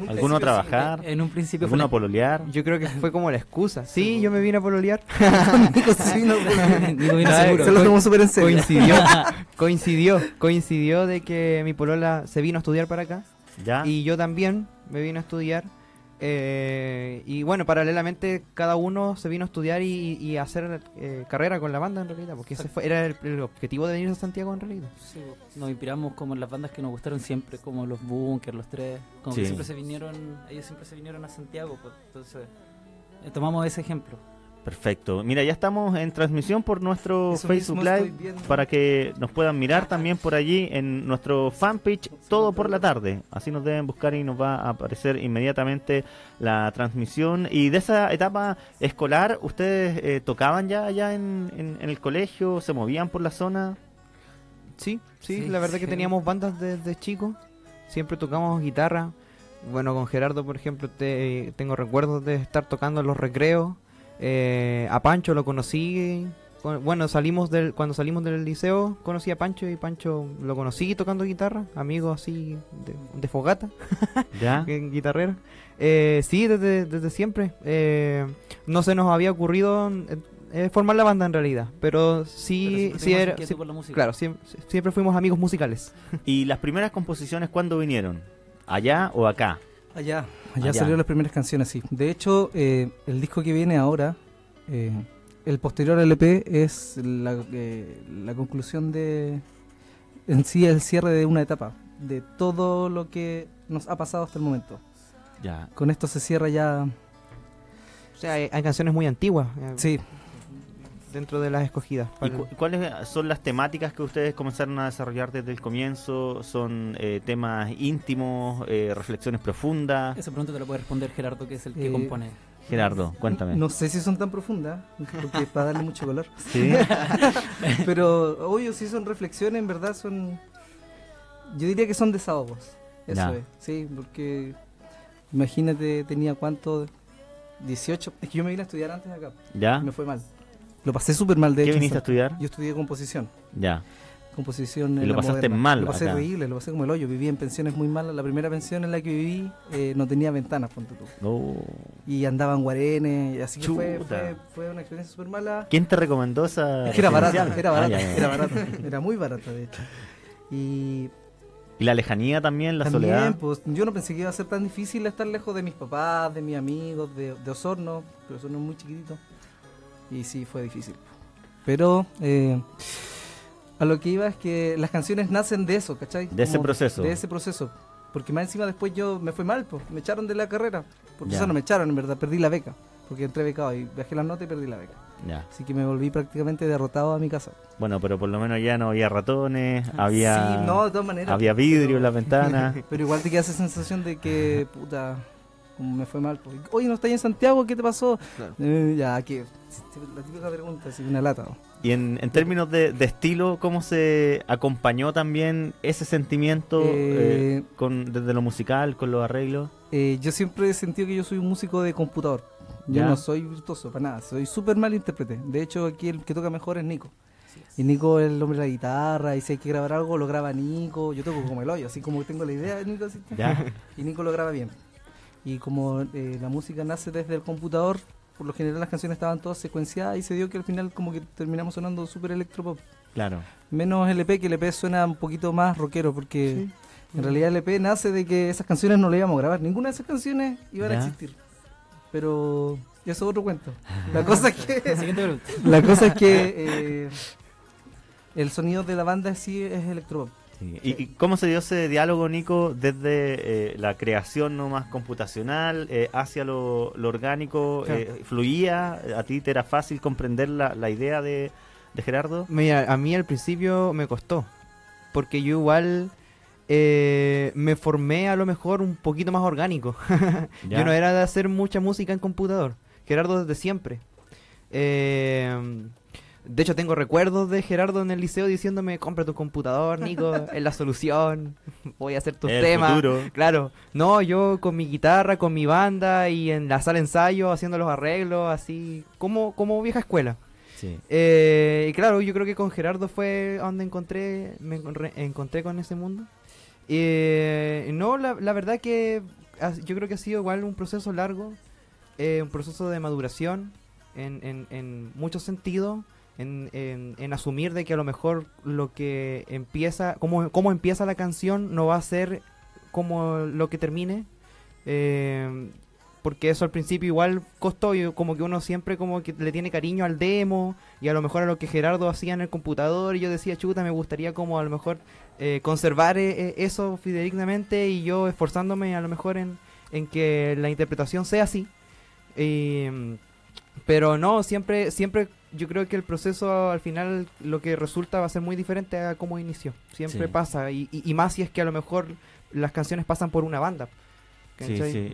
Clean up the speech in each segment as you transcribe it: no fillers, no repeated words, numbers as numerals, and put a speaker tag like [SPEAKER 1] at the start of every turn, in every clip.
[SPEAKER 1] ¿Alguno a trabajar?
[SPEAKER 2] En un principio
[SPEAKER 1] ¿Alguno a pololear?
[SPEAKER 3] Yo creo que fue como la excusa. Sí, yo me vine a pololear.
[SPEAKER 2] Nico sí vino a pololear. Nico vino seguro.
[SPEAKER 4] Se lo tomó súper en serio.
[SPEAKER 3] Coincidió de que mi polola se vino a estudiar para acá.
[SPEAKER 1] ¿Ya?
[SPEAKER 3] Y yo también me vine a estudiar. Y bueno, paralelamente cada uno se vino a estudiar y a hacer carrera con la banda en realidad, porque era el objetivo de venir a Santiago en realidad.
[SPEAKER 2] Sí, nos inspiramos como en las bandas que nos gustaron siempre, como los Bunkers, los Tres, como que siempre ellos siempre se vinieron a Santiago, pues, entonces tomamos ese ejemplo.
[SPEAKER 1] Perfecto. Mira, ya estamos en transmisión por nuestro
[SPEAKER 4] Eso
[SPEAKER 1] Facebook
[SPEAKER 4] mismo
[SPEAKER 1] Live
[SPEAKER 4] estoy viendo.
[SPEAKER 1] para que nos puedan mirar también por allí en nuestro fanpage Todo por la Tarde. Así nos deben buscar y nos va a aparecer inmediatamente la transmisión. Y de esa etapa escolar, ¿ustedes tocaban ya allá en el colegio? ¿Se movían por la zona?
[SPEAKER 3] Sí, la verdad que teníamos bandas desde chicos, siempre tocamos guitarra. Bueno, con Gerardo, por ejemplo, tengo recuerdos de estar tocando en los recreos. A Pancho lo conocí, cuando salimos del liceo conocí a Pancho y Pancho lo conocí tocando guitarra, amigo así de fogata,
[SPEAKER 1] ¿Ya?
[SPEAKER 3] guitarrero. Sí, desde siempre. No se nos había ocurrido formar la banda en realidad, pero sí era,
[SPEAKER 2] por la música.
[SPEAKER 3] claro, siempre fuimos amigos musicales.
[SPEAKER 1] ¿Y las primeras composiciones cuándo vinieron? ¿Allá o acá?
[SPEAKER 4] Allá
[SPEAKER 1] Allá.
[SPEAKER 4] salieron las primeras canciones, sí. De hecho, el disco que viene ahora, el posterior LP, es la conclusión en sí, el cierre de una etapa, de todo lo que nos ha pasado hasta el momento.
[SPEAKER 1] Ya.
[SPEAKER 4] Con esto se cierra ya.
[SPEAKER 3] O sea, hay canciones muy antiguas
[SPEAKER 4] Sí,
[SPEAKER 3] dentro de las escogidas.
[SPEAKER 1] ¿Y cuáles son las temáticas que ustedes comenzaron a desarrollar desde el comienzo? ¿Son temas íntimos, reflexiones profundas?
[SPEAKER 2] Esa pregunta te la puede responder Gerardo, que es el que compone.
[SPEAKER 1] Gerardo, cuéntame.
[SPEAKER 4] no sé si son tan profundas, porque para darle mucho color.
[SPEAKER 1] ¿Sí?
[SPEAKER 4] Pero, obvio, sí son reflexiones, en verdad son. Yo diría que son desahogos. Eso
[SPEAKER 1] Ya.
[SPEAKER 4] es, sí, porque. Imagínate, tenía cuánto. 18. Es que yo me vine a estudiar antes de acá.
[SPEAKER 1] ¿Ya?
[SPEAKER 4] Me fue mal. Lo pasé súper mal, de
[SPEAKER 1] ¿Qué
[SPEAKER 4] hecho.
[SPEAKER 1] viniste a estudiar?
[SPEAKER 4] Yo estudié composición.
[SPEAKER 1] Ya.
[SPEAKER 4] Composición
[SPEAKER 1] Y
[SPEAKER 4] en
[SPEAKER 1] lo
[SPEAKER 4] la
[SPEAKER 1] pasaste
[SPEAKER 4] Moderna.
[SPEAKER 1] mal
[SPEAKER 4] Lo pasé
[SPEAKER 1] acá.
[SPEAKER 4] horrible, lo pasé como el hoyo. Viví en pensiones muy malas. La primera pensión en la que viví no tenía ventanas, ponte tú.
[SPEAKER 1] Oh.
[SPEAKER 4] Y andaba en guarenes, y así que
[SPEAKER 1] Chuta.
[SPEAKER 4] fue una experiencia súper mala.
[SPEAKER 1] ¿Quién te recomendó esa
[SPEAKER 4] Es que era barata,
[SPEAKER 1] residencial?
[SPEAKER 4] era barata,
[SPEAKER 1] Ah, ya, ya.
[SPEAKER 4] era barata. Era muy barata, de hecho. Y
[SPEAKER 1] ¿Y la lejanía también, la
[SPEAKER 4] también,
[SPEAKER 1] soledad?
[SPEAKER 4] pues, yo no pensé que iba a ser tan difícil estar lejos de mis papás, de mis amigos, de Osorno, pero Osorno es muy chiquitito. Y sí, fue difícil. Pero a lo que iba es que las canciones nacen de eso, ¿cachai?
[SPEAKER 1] De ese proceso.
[SPEAKER 4] De ese proceso. Porque más encima después yo me fue mal, pues, me echaron de la carrera. Porque
[SPEAKER 1] Ya.
[SPEAKER 4] eso no me echaron, en verdad, perdí la beca. Porque entré becado y bajé las notas y perdí la beca.
[SPEAKER 1] Ya.
[SPEAKER 4] Así que me volví prácticamente derrotado a mi casa.
[SPEAKER 1] Bueno, pero por lo menos ya no había ratones, había,
[SPEAKER 4] Sí, no, de todas maneras.
[SPEAKER 1] había vidrio
[SPEAKER 4] pero-
[SPEAKER 1] en las ventanas.
[SPEAKER 4] Pero igual te queda esa sensación de que, puta, como me fue mal. Pues. Oye, ¿no estás en Santiago? ¿Qué te pasó?
[SPEAKER 3] Claro.
[SPEAKER 4] Ya, que la típica pregunta, así, una lata. ¿no?
[SPEAKER 1] Y en términos de estilo, ¿cómo se acompañó también ese sentimiento desde lo musical, con los arreglos?
[SPEAKER 4] Yo siempre he sentido que yo soy un músico de computador. Yo
[SPEAKER 1] Ya.
[SPEAKER 4] no soy virtuoso para nada, soy súper mal intérprete. De hecho, aquí el que toca mejor es Nico. Y Nico es el hombre de la guitarra, y si hay que grabar algo, lo graba Nico. Yo toco como el hoyo, así como tengo la idea de Nico. Así,
[SPEAKER 1] Ya.
[SPEAKER 4] y Nico lo graba bien. Y como la música nace desde el computador, por lo general las canciones estaban todas secuenciadas y se dio que al final como que terminamos sonando súper electropop.
[SPEAKER 1] Claro.
[SPEAKER 4] Menos LP, que LP suena un poquito más rockero, porque en realidad LP nace de que esas canciones no las íbamos a grabar. Ninguna de esas canciones iban a
[SPEAKER 1] Ya.
[SPEAKER 4] existir. Pero eso es otro cuento. La cosa es que,
[SPEAKER 2] Siguiente pregunta.
[SPEAKER 4] la cosa es que el sonido de la banda sí es electropop.
[SPEAKER 1] Sí. ¿Y cómo se dio ese diálogo, Nico, desde la creación no más computacional hacia lo orgánico?
[SPEAKER 3] Claro.
[SPEAKER 1] ¿Fluía? ¿A ti te era fácil comprender la idea de Gerardo?
[SPEAKER 3] Mira, a mí al principio me costó, porque yo igual me formé a lo mejor un poquito más orgánico.
[SPEAKER 1] Ya.
[SPEAKER 3] Yo no era de hacer mucha música en computador. Gerardo desde siempre. De hecho, tengo recuerdos de Gerardo en el liceo diciéndome: compra tu computador, Nico, es la solución, voy a hacer tus
[SPEAKER 1] El
[SPEAKER 3] temas.
[SPEAKER 1] futuro.
[SPEAKER 3] Claro, no, yo con mi guitarra, con mi banda y en la sala de ensayo haciendo los arreglos, así como vieja escuela.
[SPEAKER 1] Sí.
[SPEAKER 3] Y claro, yo creo que con Gerardo fue donde encontré con ese mundo. No, la verdad que yo creo que ha sido igual un proceso largo, un proceso de maduración en muchos sentidos, en asumir de que a lo mejor lo que empieza, cómo empieza la canción no va a ser como lo que termine, porque eso al principio igual costó, y como que uno siempre como que le tiene cariño al demo y a lo mejor a lo que Gerardo hacía en el computador, y yo decía, chuta, me gustaría como a lo mejor conservar eso fidedignamente, y yo esforzándome a lo mejor en que la interpretación sea así, pero no, siempre yo creo que el proceso al final lo que resulta va a ser muy diferente a cómo inició, siempre pasa, y más si es que a lo mejor las canciones pasan por una banda. Sí,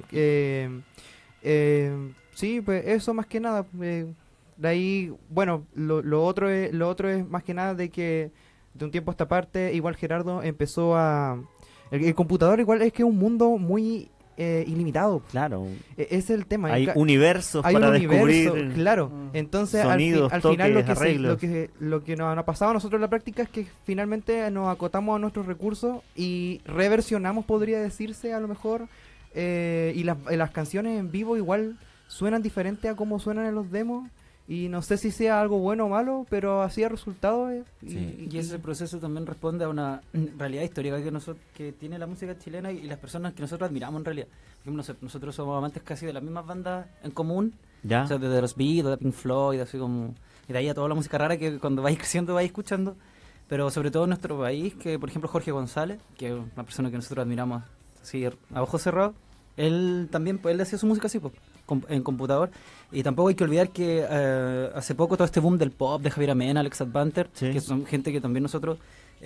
[SPEAKER 3] sí, pues eso más que nada. De ahí, bueno, lo otro es más que nada de que de un tiempo a esta parte, igual Gerardo empezó a... El computador igual es que es un mundo muy ilimitado.
[SPEAKER 1] Claro.
[SPEAKER 3] Ese es el tema.
[SPEAKER 1] Hay universos para descubrir.
[SPEAKER 3] Claro. Entonces,
[SPEAKER 1] sonidos,
[SPEAKER 3] al final
[SPEAKER 1] toques,
[SPEAKER 3] lo que nos ha pasado a nosotros en la práctica es que finalmente nos acotamos a nuestros recursos y reversionamos, podría decirse, a lo mejor... y las canciones en vivo igual suenan diferente a como suenan en los demos, y no sé si sea algo bueno o malo, pero así ha resultado.
[SPEAKER 2] Y ese proceso también responde a una realidad histórica que tiene la música chilena y las personas que nosotros admiramos en realidad. Por ejemplo, nosotros somos amantes casi de las mismas bandas en común,
[SPEAKER 1] ¿ya?
[SPEAKER 2] O sea, desde los Beatles, de Pink Floyd, así como, y de ahí a toda la música rara que cuando vais creciendo vais escuchando, pero sobre todo en nuestro país, que por ejemplo Jorge González, que es una persona que nosotros admiramos así a ojos cerrados, él también, pues él hacía su música así, pues, en computador. Y tampoco hay que olvidar que hace poco todo este boom del pop de Javier Amena, Alex Advanter, que son gente que también nosotros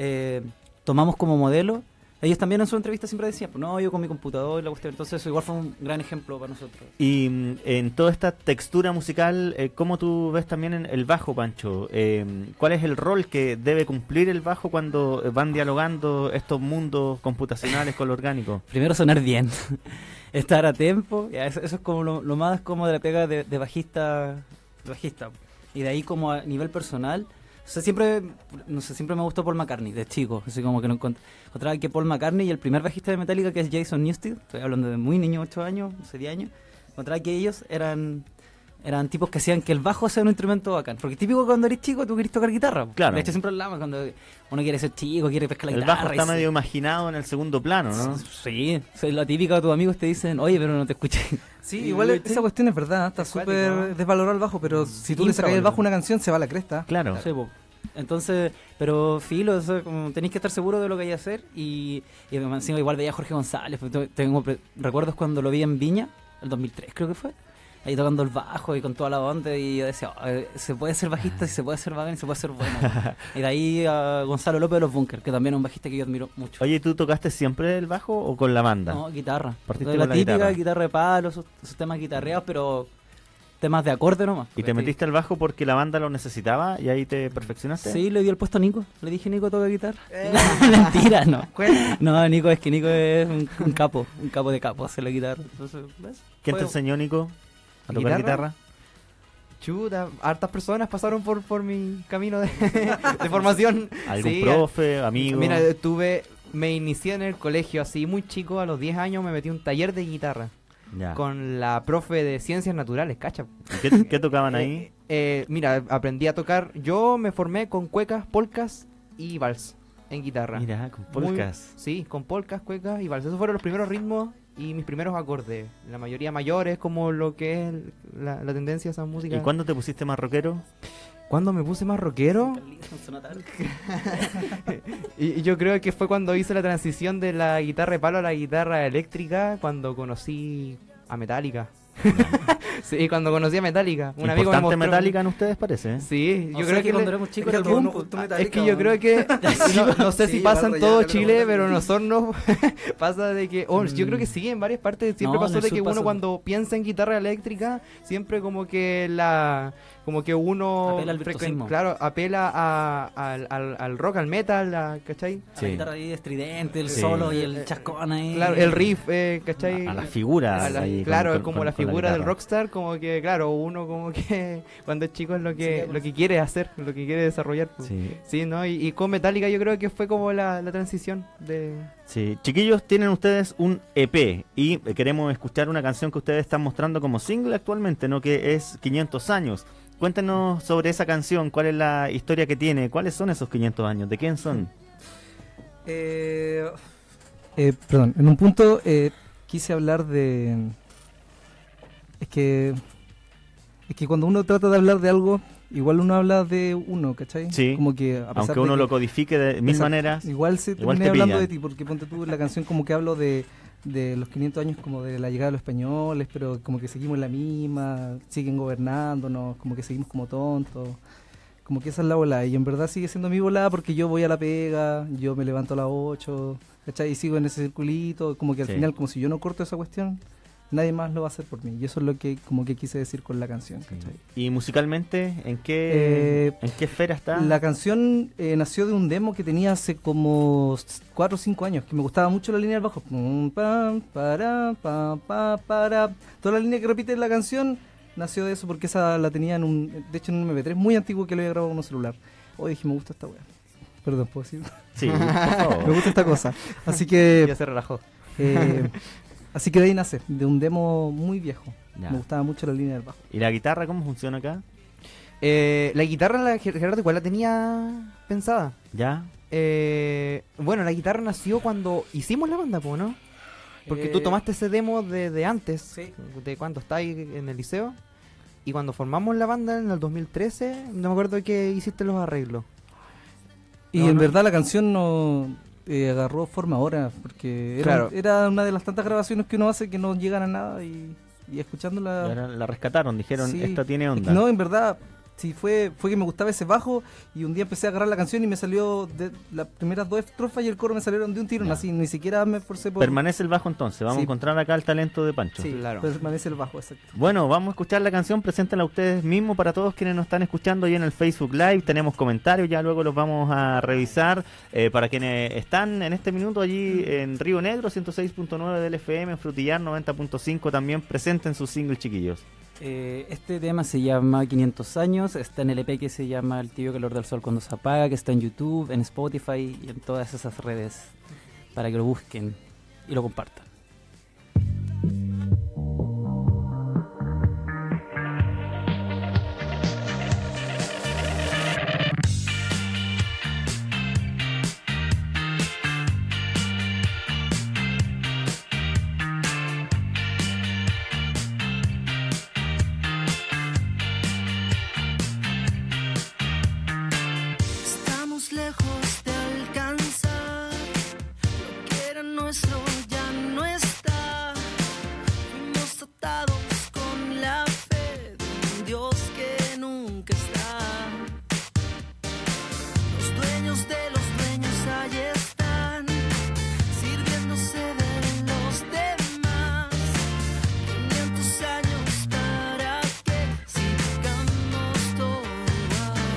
[SPEAKER 2] tomamos como modelo. Ellos también en su entrevista siempre decían, pues no, yo con mi computador y la cuestión. Entonces eso igual fue un gran ejemplo para nosotros.
[SPEAKER 1] Y en toda esta textura musical, ¿cómo tú ves también en el bajo, Pancho? ¿Cuál es el rol que debe cumplir el bajo cuando van dialogando estos mundos computacionales con lo orgánico?
[SPEAKER 2] Primero sonar bien, estar a tiempo, eso es como lo más como de la pega de bajista. Y de ahí como a nivel personal... O sea, siempre me gustó Paul McCartney, de chico, así como que no encontraba que Paul McCartney y el primer bajista de Metallica, que es Jason Newsted, estoy hablando de muy niño, 8 años, 10 años, encontraba que ellos eran tipos que hacían que el bajo sea un instrumento bacán, porque típico cuando eres chico tú querés tocar guitarra,
[SPEAKER 1] claro.
[SPEAKER 2] De hecho siempre hablamos cuando uno quiere ser chico, quiere pescar la guitarra.
[SPEAKER 1] El bajo está medio imaginado en el segundo plano, ¿no?
[SPEAKER 2] Sí, la típica de tus amigos te dicen, oye, pero no te escuché.
[SPEAKER 4] Sí, igual esa cuestión es verdad, está súper desvalorado el bajo, pero si tú le sacas el bajo a una canción se va a la cresta.
[SPEAKER 1] Claro.
[SPEAKER 2] Sí, entonces, pero filo, o sea, como tenéis que estar seguro de lo que hay que hacer, y encima igual veía a Jorge González, tengo recuerdos cuando lo vi en Viña, el 2003 creo que fue, ahí tocando el bajo y con toda la onda, y yo decía, se puede ser bajista, si se puede ser bacán y se puede ser bueno. Y de ahí a Gonzalo López de los Bunkers, que también es un bajista que yo admiro mucho.
[SPEAKER 1] Oye, ¿tú tocaste siempre el bajo o con la banda?
[SPEAKER 2] No, guitarra.
[SPEAKER 1] Partiste
[SPEAKER 2] la
[SPEAKER 1] con la
[SPEAKER 2] típica guitarra de palo, esos temas guitarreados, pero temas de acorde nomás.
[SPEAKER 1] ¿Y te metiste al bajo porque la banda lo necesitaba y ahí te perfeccionaste?
[SPEAKER 2] Sí, le di el puesto a Nico. Le dije, Nico, toca guitarra. Mentira, no. No, Nico es un capo de capos hacer la guitarra. Entonces, ¿ves?
[SPEAKER 1] ¿Quién te enseñó, Nico, a tocar guitarra?
[SPEAKER 3] Chuta, hartas personas pasaron por mi camino de formación.
[SPEAKER 1] ¿Algún profe, amigo?
[SPEAKER 3] Mira, me inicié en el colegio así muy chico, a los 10 años me metí a un taller de guitarra. Ya. Con la profe de ciencias naturales, cacha.
[SPEAKER 1] ¿Qué tocaban ahí?
[SPEAKER 3] Mira, aprendí a tocar. Yo me formé con cuecas, polcas y vals en guitarra.
[SPEAKER 1] Mira, con polcas.
[SPEAKER 3] Sí, con polcas, cuecas y vals. Esos fueron los primeros ritmos y mis primeros acordes. La mayoría mayores, como lo que es la tendencia a esa música.
[SPEAKER 1] ¿Y cuándo te pusiste más rockero?
[SPEAKER 3] ¿Cuándo me puse más rockero? y yo creo que fue cuando hice la transición de la guitarra de palo a la guitarra eléctrica, cuando conocí a Metallica. Sí, cuando conocí a Metallica.
[SPEAKER 1] Un amigo me mostró... Metallica en ustedes, parece, ¿eh?
[SPEAKER 3] Sí, yo creo que
[SPEAKER 2] cuando éramos chicos era el boom.
[SPEAKER 3] Es que yo creo que no sé si pasa en todo Chile, pero nosotros no pasa de que yo creo que sí, en varias partes siempre pasó de que uno cuando piensa en guitarra eléctrica siempre como que uno
[SPEAKER 2] apela al virtuosismo.
[SPEAKER 3] Claro, apela al rock, al metal, ¿cachai?
[SPEAKER 2] Sí. La guitarra ahí estridente, el solo y el chascón ahí.
[SPEAKER 3] Claro, el riff, ¿cachai?
[SPEAKER 1] A las figuras.
[SPEAKER 3] Claro, es como la figura del rockstar, como que, claro, uno como que cuando es chico es lo que quiere hacer, lo que quiere desarrollar. Pues. Sí, ¿no? Y con Metallica yo creo que fue como la transición de
[SPEAKER 1] Sí, chiquillos, tienen ustedes un EP y queremos escuchar una canción que ustedes están mostrando como single actualmente, ¿no? Que es 500 años. Cuéntenos sobre esa canción, cuál es la historia que tiene, cuáles son esos 500 años, de quién son.
[SPEAKER 4] Perdón, en un punto quise hablar de... Es que cuando uno trata de hablar de algo, igual uno habla de uno, ¿cachai?
[SPEAKER 1] Sí,
[SPEAKER 4] como que a pesar
[SPEAKER 1] aunque
[SPEAKER 4] de
[SPEAKER 1] uno
[SPEAKER 4] que-
[SPEAKER 1] lo codifique de mil
[SPEAKER 4] Exacto.
[SPEAKER 1] maneras,
[SPEAKER 4] Igual
[SPEAKER 1] igual
[SPEAKER 4] terminé
[SPEAKER 1] te
[SPEAKER 4] hablando
[SPEAKER 1] pillan.
[SPEAKER 4] de ti, porque ponte tú, la canción como que hablo de los 500 años como de la llegada de los españoles, pero como que seguimos en la misma, siguen gobernándonos, como que seguimos como tontos, como que esa es la volada, y en verdad sigue siendo mi volada porque yo voy a la pega, yo me levanto a las 8, ¿cachai? Y sigo en ese circulito, como que al
[SPEAKER 1] Sí.
[SPEAKER 4] final, como si yo no corto esa cuestión, nadie más lo va a hacer por mí, y eso es lo que como que quise decir con la canción, ¿cachai?
[SPEAKER 1] y musicalmente, ¿en qué esfera está?
[SPEAKER 4] La canción nació de un demo que tenía hace como 4 o 5 años, que me gustaba mucho la línea del bajo. Pum, pam, para, pam, pa, para. Toda la línea que repite la canción nació de eso porque esa la tenía de hecho en un MP3 muy antiguo que lo había grabado en un celular. Hoy dije, me gusta esta weá. Perdón, ¿puedo decir?
[SPEAKER 1] Sí, por favor.
[SPEAKER 4] Me gusta esta cosa. Así que...
[SPEAKER 3] Ya se relajó.
[SPEAKER 4] así que de ahí nace, de un demo muy viejo.
[SPEAKER 1] Ya.
[SPEAKER 4] Me gustaba mucho la línea del bajo.
[SPEAKER 1] ¿Y la guitarra cómo funciona acá?
[SPEAKER 3] La guitarra, Gerardo, igual la tenía pensada.
[SPEAKER 1] ¿Ya?
[SPEAKER 3] Bueno, la guitarra nació cuando hicimos la banda, po, ¿no? Porque tú tomaste ese demo de antes,
[SPEAKER 4] Sí.
[SPEAKER 3] de cuando estáis en el liceo, y cuando formamos la banda en el 2013, no me acuerdo que hiciste los arreglos.
[SPEAKER 4] Y
[SPEAKER 3] No,
[SPEAKER 4] en
[SPEAKER 3] no.
[SPEAKER 4] verdad la canción no agarró forma ahora, porque
[SPEAKER 3] Claro.
[SPEAKER 4] era una de las tantas grabaciones que uno hace que no llegan a nada y escuchándola...
[SPEAKER 1] Y ahora la rescataron, dijeron,
[SPEAKER 4] sí.
[SPEAKER 1] esta tiene
[SPEAKER 4] Es
[SPEAKER 1] onda.
[SPEAKER 4] que no, en verdad, sí, fue que me gustaba ese bajo y un día empecé a agarrar la canción y me salió de las primeras 2 estrofas y el coro me salieron de un tiro,
[SPEAKER 1] Ya.
[SPEAKER 4] así, ni siquiera me esforcé por...
[SPEAKER 1] Permanece el bajo entonces, vamos
[SPEAKER 4] Sí.
[SPEAKER 1] a encontrar acá el talento de Pancho.
[SPEAKER 4] Sí,
[SPEAKER 3] Claro.
[SPEAKER 4] permanece el bajo, exacto.
[SPEAKER 1] Bueno, vamos a escuchar la canción, preséntala ustedes mismos para todos quienes nos están escuchando ahí en el Facebook Live. Tenemos comentarios, ya luego los vamos a revisar. Para quienes están en este minuto allí en Río Negro, 106.9 del FM, en Frutillar 90.5, también presenten sus singles, chiquillos.
[SPEAKER 2] Este tema se llama 500 años, está en el EP que se llama El tibio calor del sol cuando se apaga, que está en YouTube, en Spotify y en todas esas redes para que lo busquen y lo compartan.
[SPEAKER 5] Estamos lejos de alcanzar lo que era nuestro, ya no está. Fuimos atados con la fe de un Dios que nunca está. Los dueños de los dueños ahí están, sirviéndose de los demás. 500 años para que sigamos todo igual.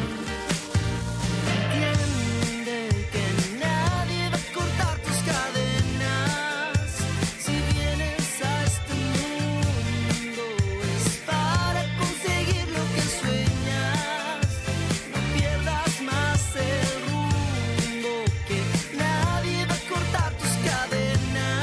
[SPEAKER 5] Entiende que nadie va a cortar tus cadenas. Si vienes a este mundo es para conseguir lo que sueñas. No pierdas más el rumbo, que nadie va a cortar tus cadenas.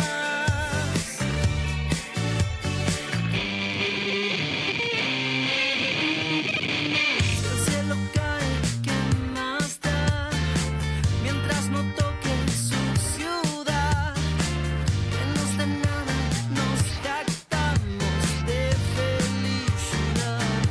[SPEAKER 5] Si el cielo cae, ¿qué más da? Mientras no toque su ciudad, que nos de nada nos jactamos de felicidad.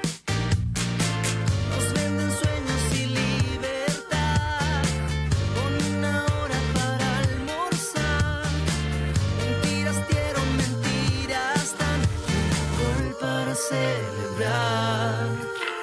[SPEAKER 5] Nos venden sueños y libertad, con una hora para almorzar. Mentiras dieron, mentiras dan, alcohol para celebrar.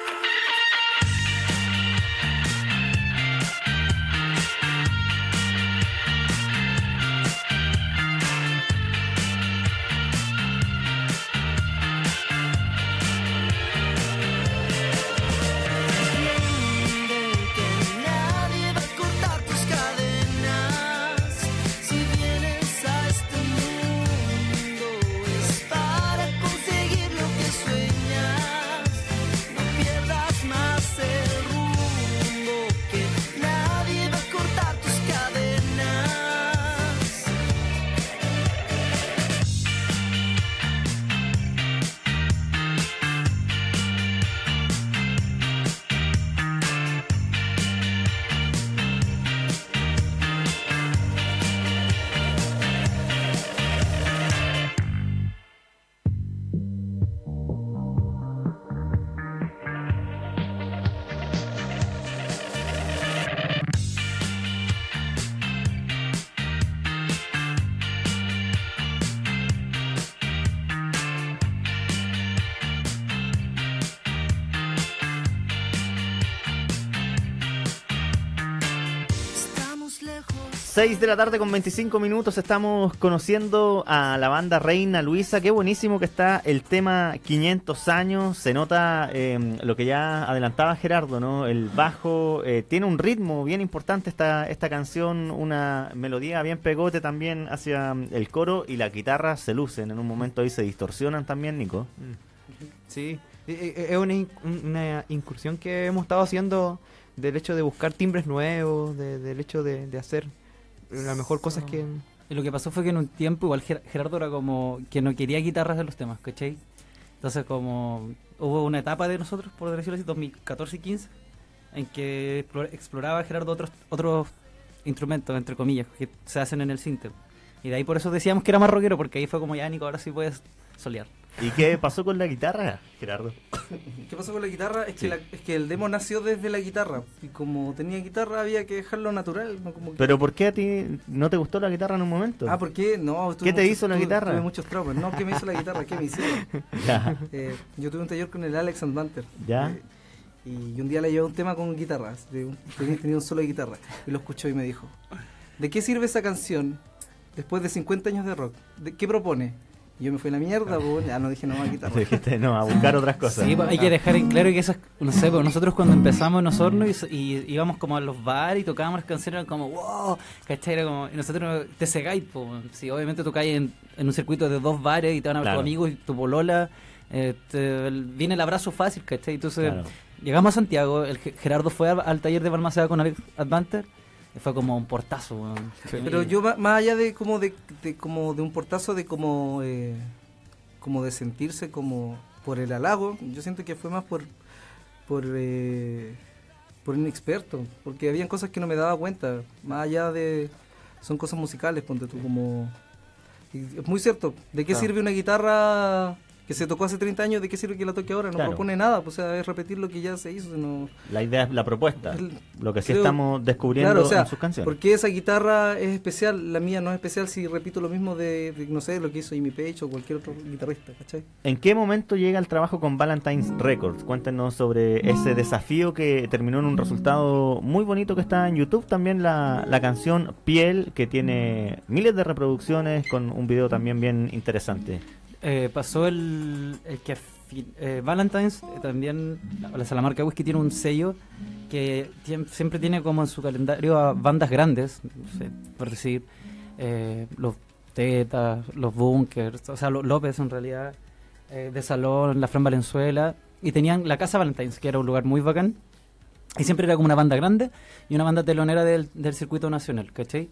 [SPEAKER 5] Entiende que nadie va a cortar tus cadenas. Si vienes a este mundo es para conseguir lo que sueñas.
[SPEAKER 1] 6 de la tarde con 25 minutos estamos conociendo a la banda Reina Luisa. Qué buenísimo que está el tema 500 años. Se nota lo que ya adelantaba Gerardo, ¿no? El bajo tiene un ritmo bien importante esta canción, una melodía bien pegote también hacia el coro y la guitarra se lucen. En un momento ahí se distorsionan también, Nico.
[SPEAKER 3] Sí, es una incursión que hemos estado haciendo del hecho de buscar timbres nuevos, del hecho de hacer la mejor cosa es que...
[SPEAKER 2] Y lo que pasó fue que en un tiempo igual Gerardo era como que no quería guitarras de los temas, ¿cachai? Entonces como hubo una etapa de nosotros, por decirlo así, 2014 y 15, en que exploraba Gerardo otros instrumentos, entre comillas, que se hacen en el synth. Y de ahí por eso decíamos que era más rockero, porque ahí fue como, ya Nico, ahora sí puedes solear.
[SPEAKER 1] ¿Y qué pasó con la guitarra, Gerardo?
[SPEAKER 4] ¿Qué pasó con la guitarra? Es,
[SPEAKER 1] Sí.
[SPEAKER 4] es que el demo nació desde la guitarra. Y como tenía guitarra había que dejarlo natural. ¿No? Como que...
[SPEAKER 1] ¿Pero por qué a ti no te gustó la guitarra en un momento?
[SPEAKER 4] Ah, ¿por qué? No,
[SPEAKER 1] ¿Qué te hizo la guitarra?
[SPEAKER 4] Tuve muchos traumas. No, ¿qué me hizo la guitarra? ¿Qué me hicieron?
[SPEAKER 1] Ya,
[SPEAKER 4] Yo tuve un taller con el Alex Banter.
[SPEAKER 1] ya.
[SPEAKER 4] Y un día le llevé un tema con guitarras. Tenía un solo de guitarra. Y lo escuchó y me dijo, ¿de qué sirve esa canción después de 50 años de rock? ¿Qué propone? Y yo me fui a la mierda, pues, ya no dije no más guitarra.
[SPEAKER 1] Te dijiste, no, a buscar otras cosas.
[SPEAKER 2] Sí, hay que dejar en claro que esas, no sé, pues nosotros cuando empezamos en Osorno y íbamos como a los bares y tocábamos las canciones, eran como, wow, ¿cachai? Era como, y nosotros te cegáis, pues, si obviamente tocáis en un circuito de 2 bares y te van a ver
[SPEAKER 1] Claro.
[SPEAKER 2] tus amigos y tu polola, viene el abrazo fácil, ¿cachai? Entonces,
[SPEAKER 1] Claro.
[SPEAKER 2] llegamos a Santiago, el fue al taller de Balmaceda con Alex Advanter, y fue como un portazo, weón.
[SPEAKER 4] Pero yo más allá de como de un portazo de como de sentirse como por el halago, yo siento que fue más por inexperto, porque habían cosas que no me daba cuenta, más allá de son cosas musicales, ponte tú como y es muy cierto, ¿de qué
[SPEAKER 1] Claro.
[SPEAKER 4] sirve una guitarra que se tocó hace 30 años, de qué sirve que la toque ahora? No
[SPEAKER 1] Claro.
[SPEAKER 4] propone nada, pues, o sea, es repetir lo que ya se hizo, no.
[SPEAKER 1] La idea es la propuesta, lo que sí
[SPEAKER 4] Creo-
[SPEAKER 1] estamos descubriendo
[SPEAKER 4] Claro, o sea,
[SPEAKER 1] en sus canciones.
[SPEAKER 4] ¿por qué esa guitarra es especial? La mía no es especial si repito lo mismo de no sé, lo que hizo Jimmy Page o cualquier otro guitarrista, ¿cachai?
[SPEAKER 1] ¿En qué momento llega el trabajo con Valentine's Records? Cuéntenos sobre ese desafío que terminó en un resultado muy bonito que está en YouTube. También la canción Piel, que tiene miles de reproducciones con un video también bien interesante.
[SPEAKER 2] Pasó el que Valentine's también la marca Whisky tiene un sello que siempre tiene como en su calendario a bandas grandes, no sé, por decir los Tetas, los Bunkers, o sea los López en realidad, de Salón, la Fran Valenzuela, y tenían la Casa Valentine's, que era un lugar muy bacán y siempre era como una banda grande y una banda telonera del circuito nacional, ¿cachai?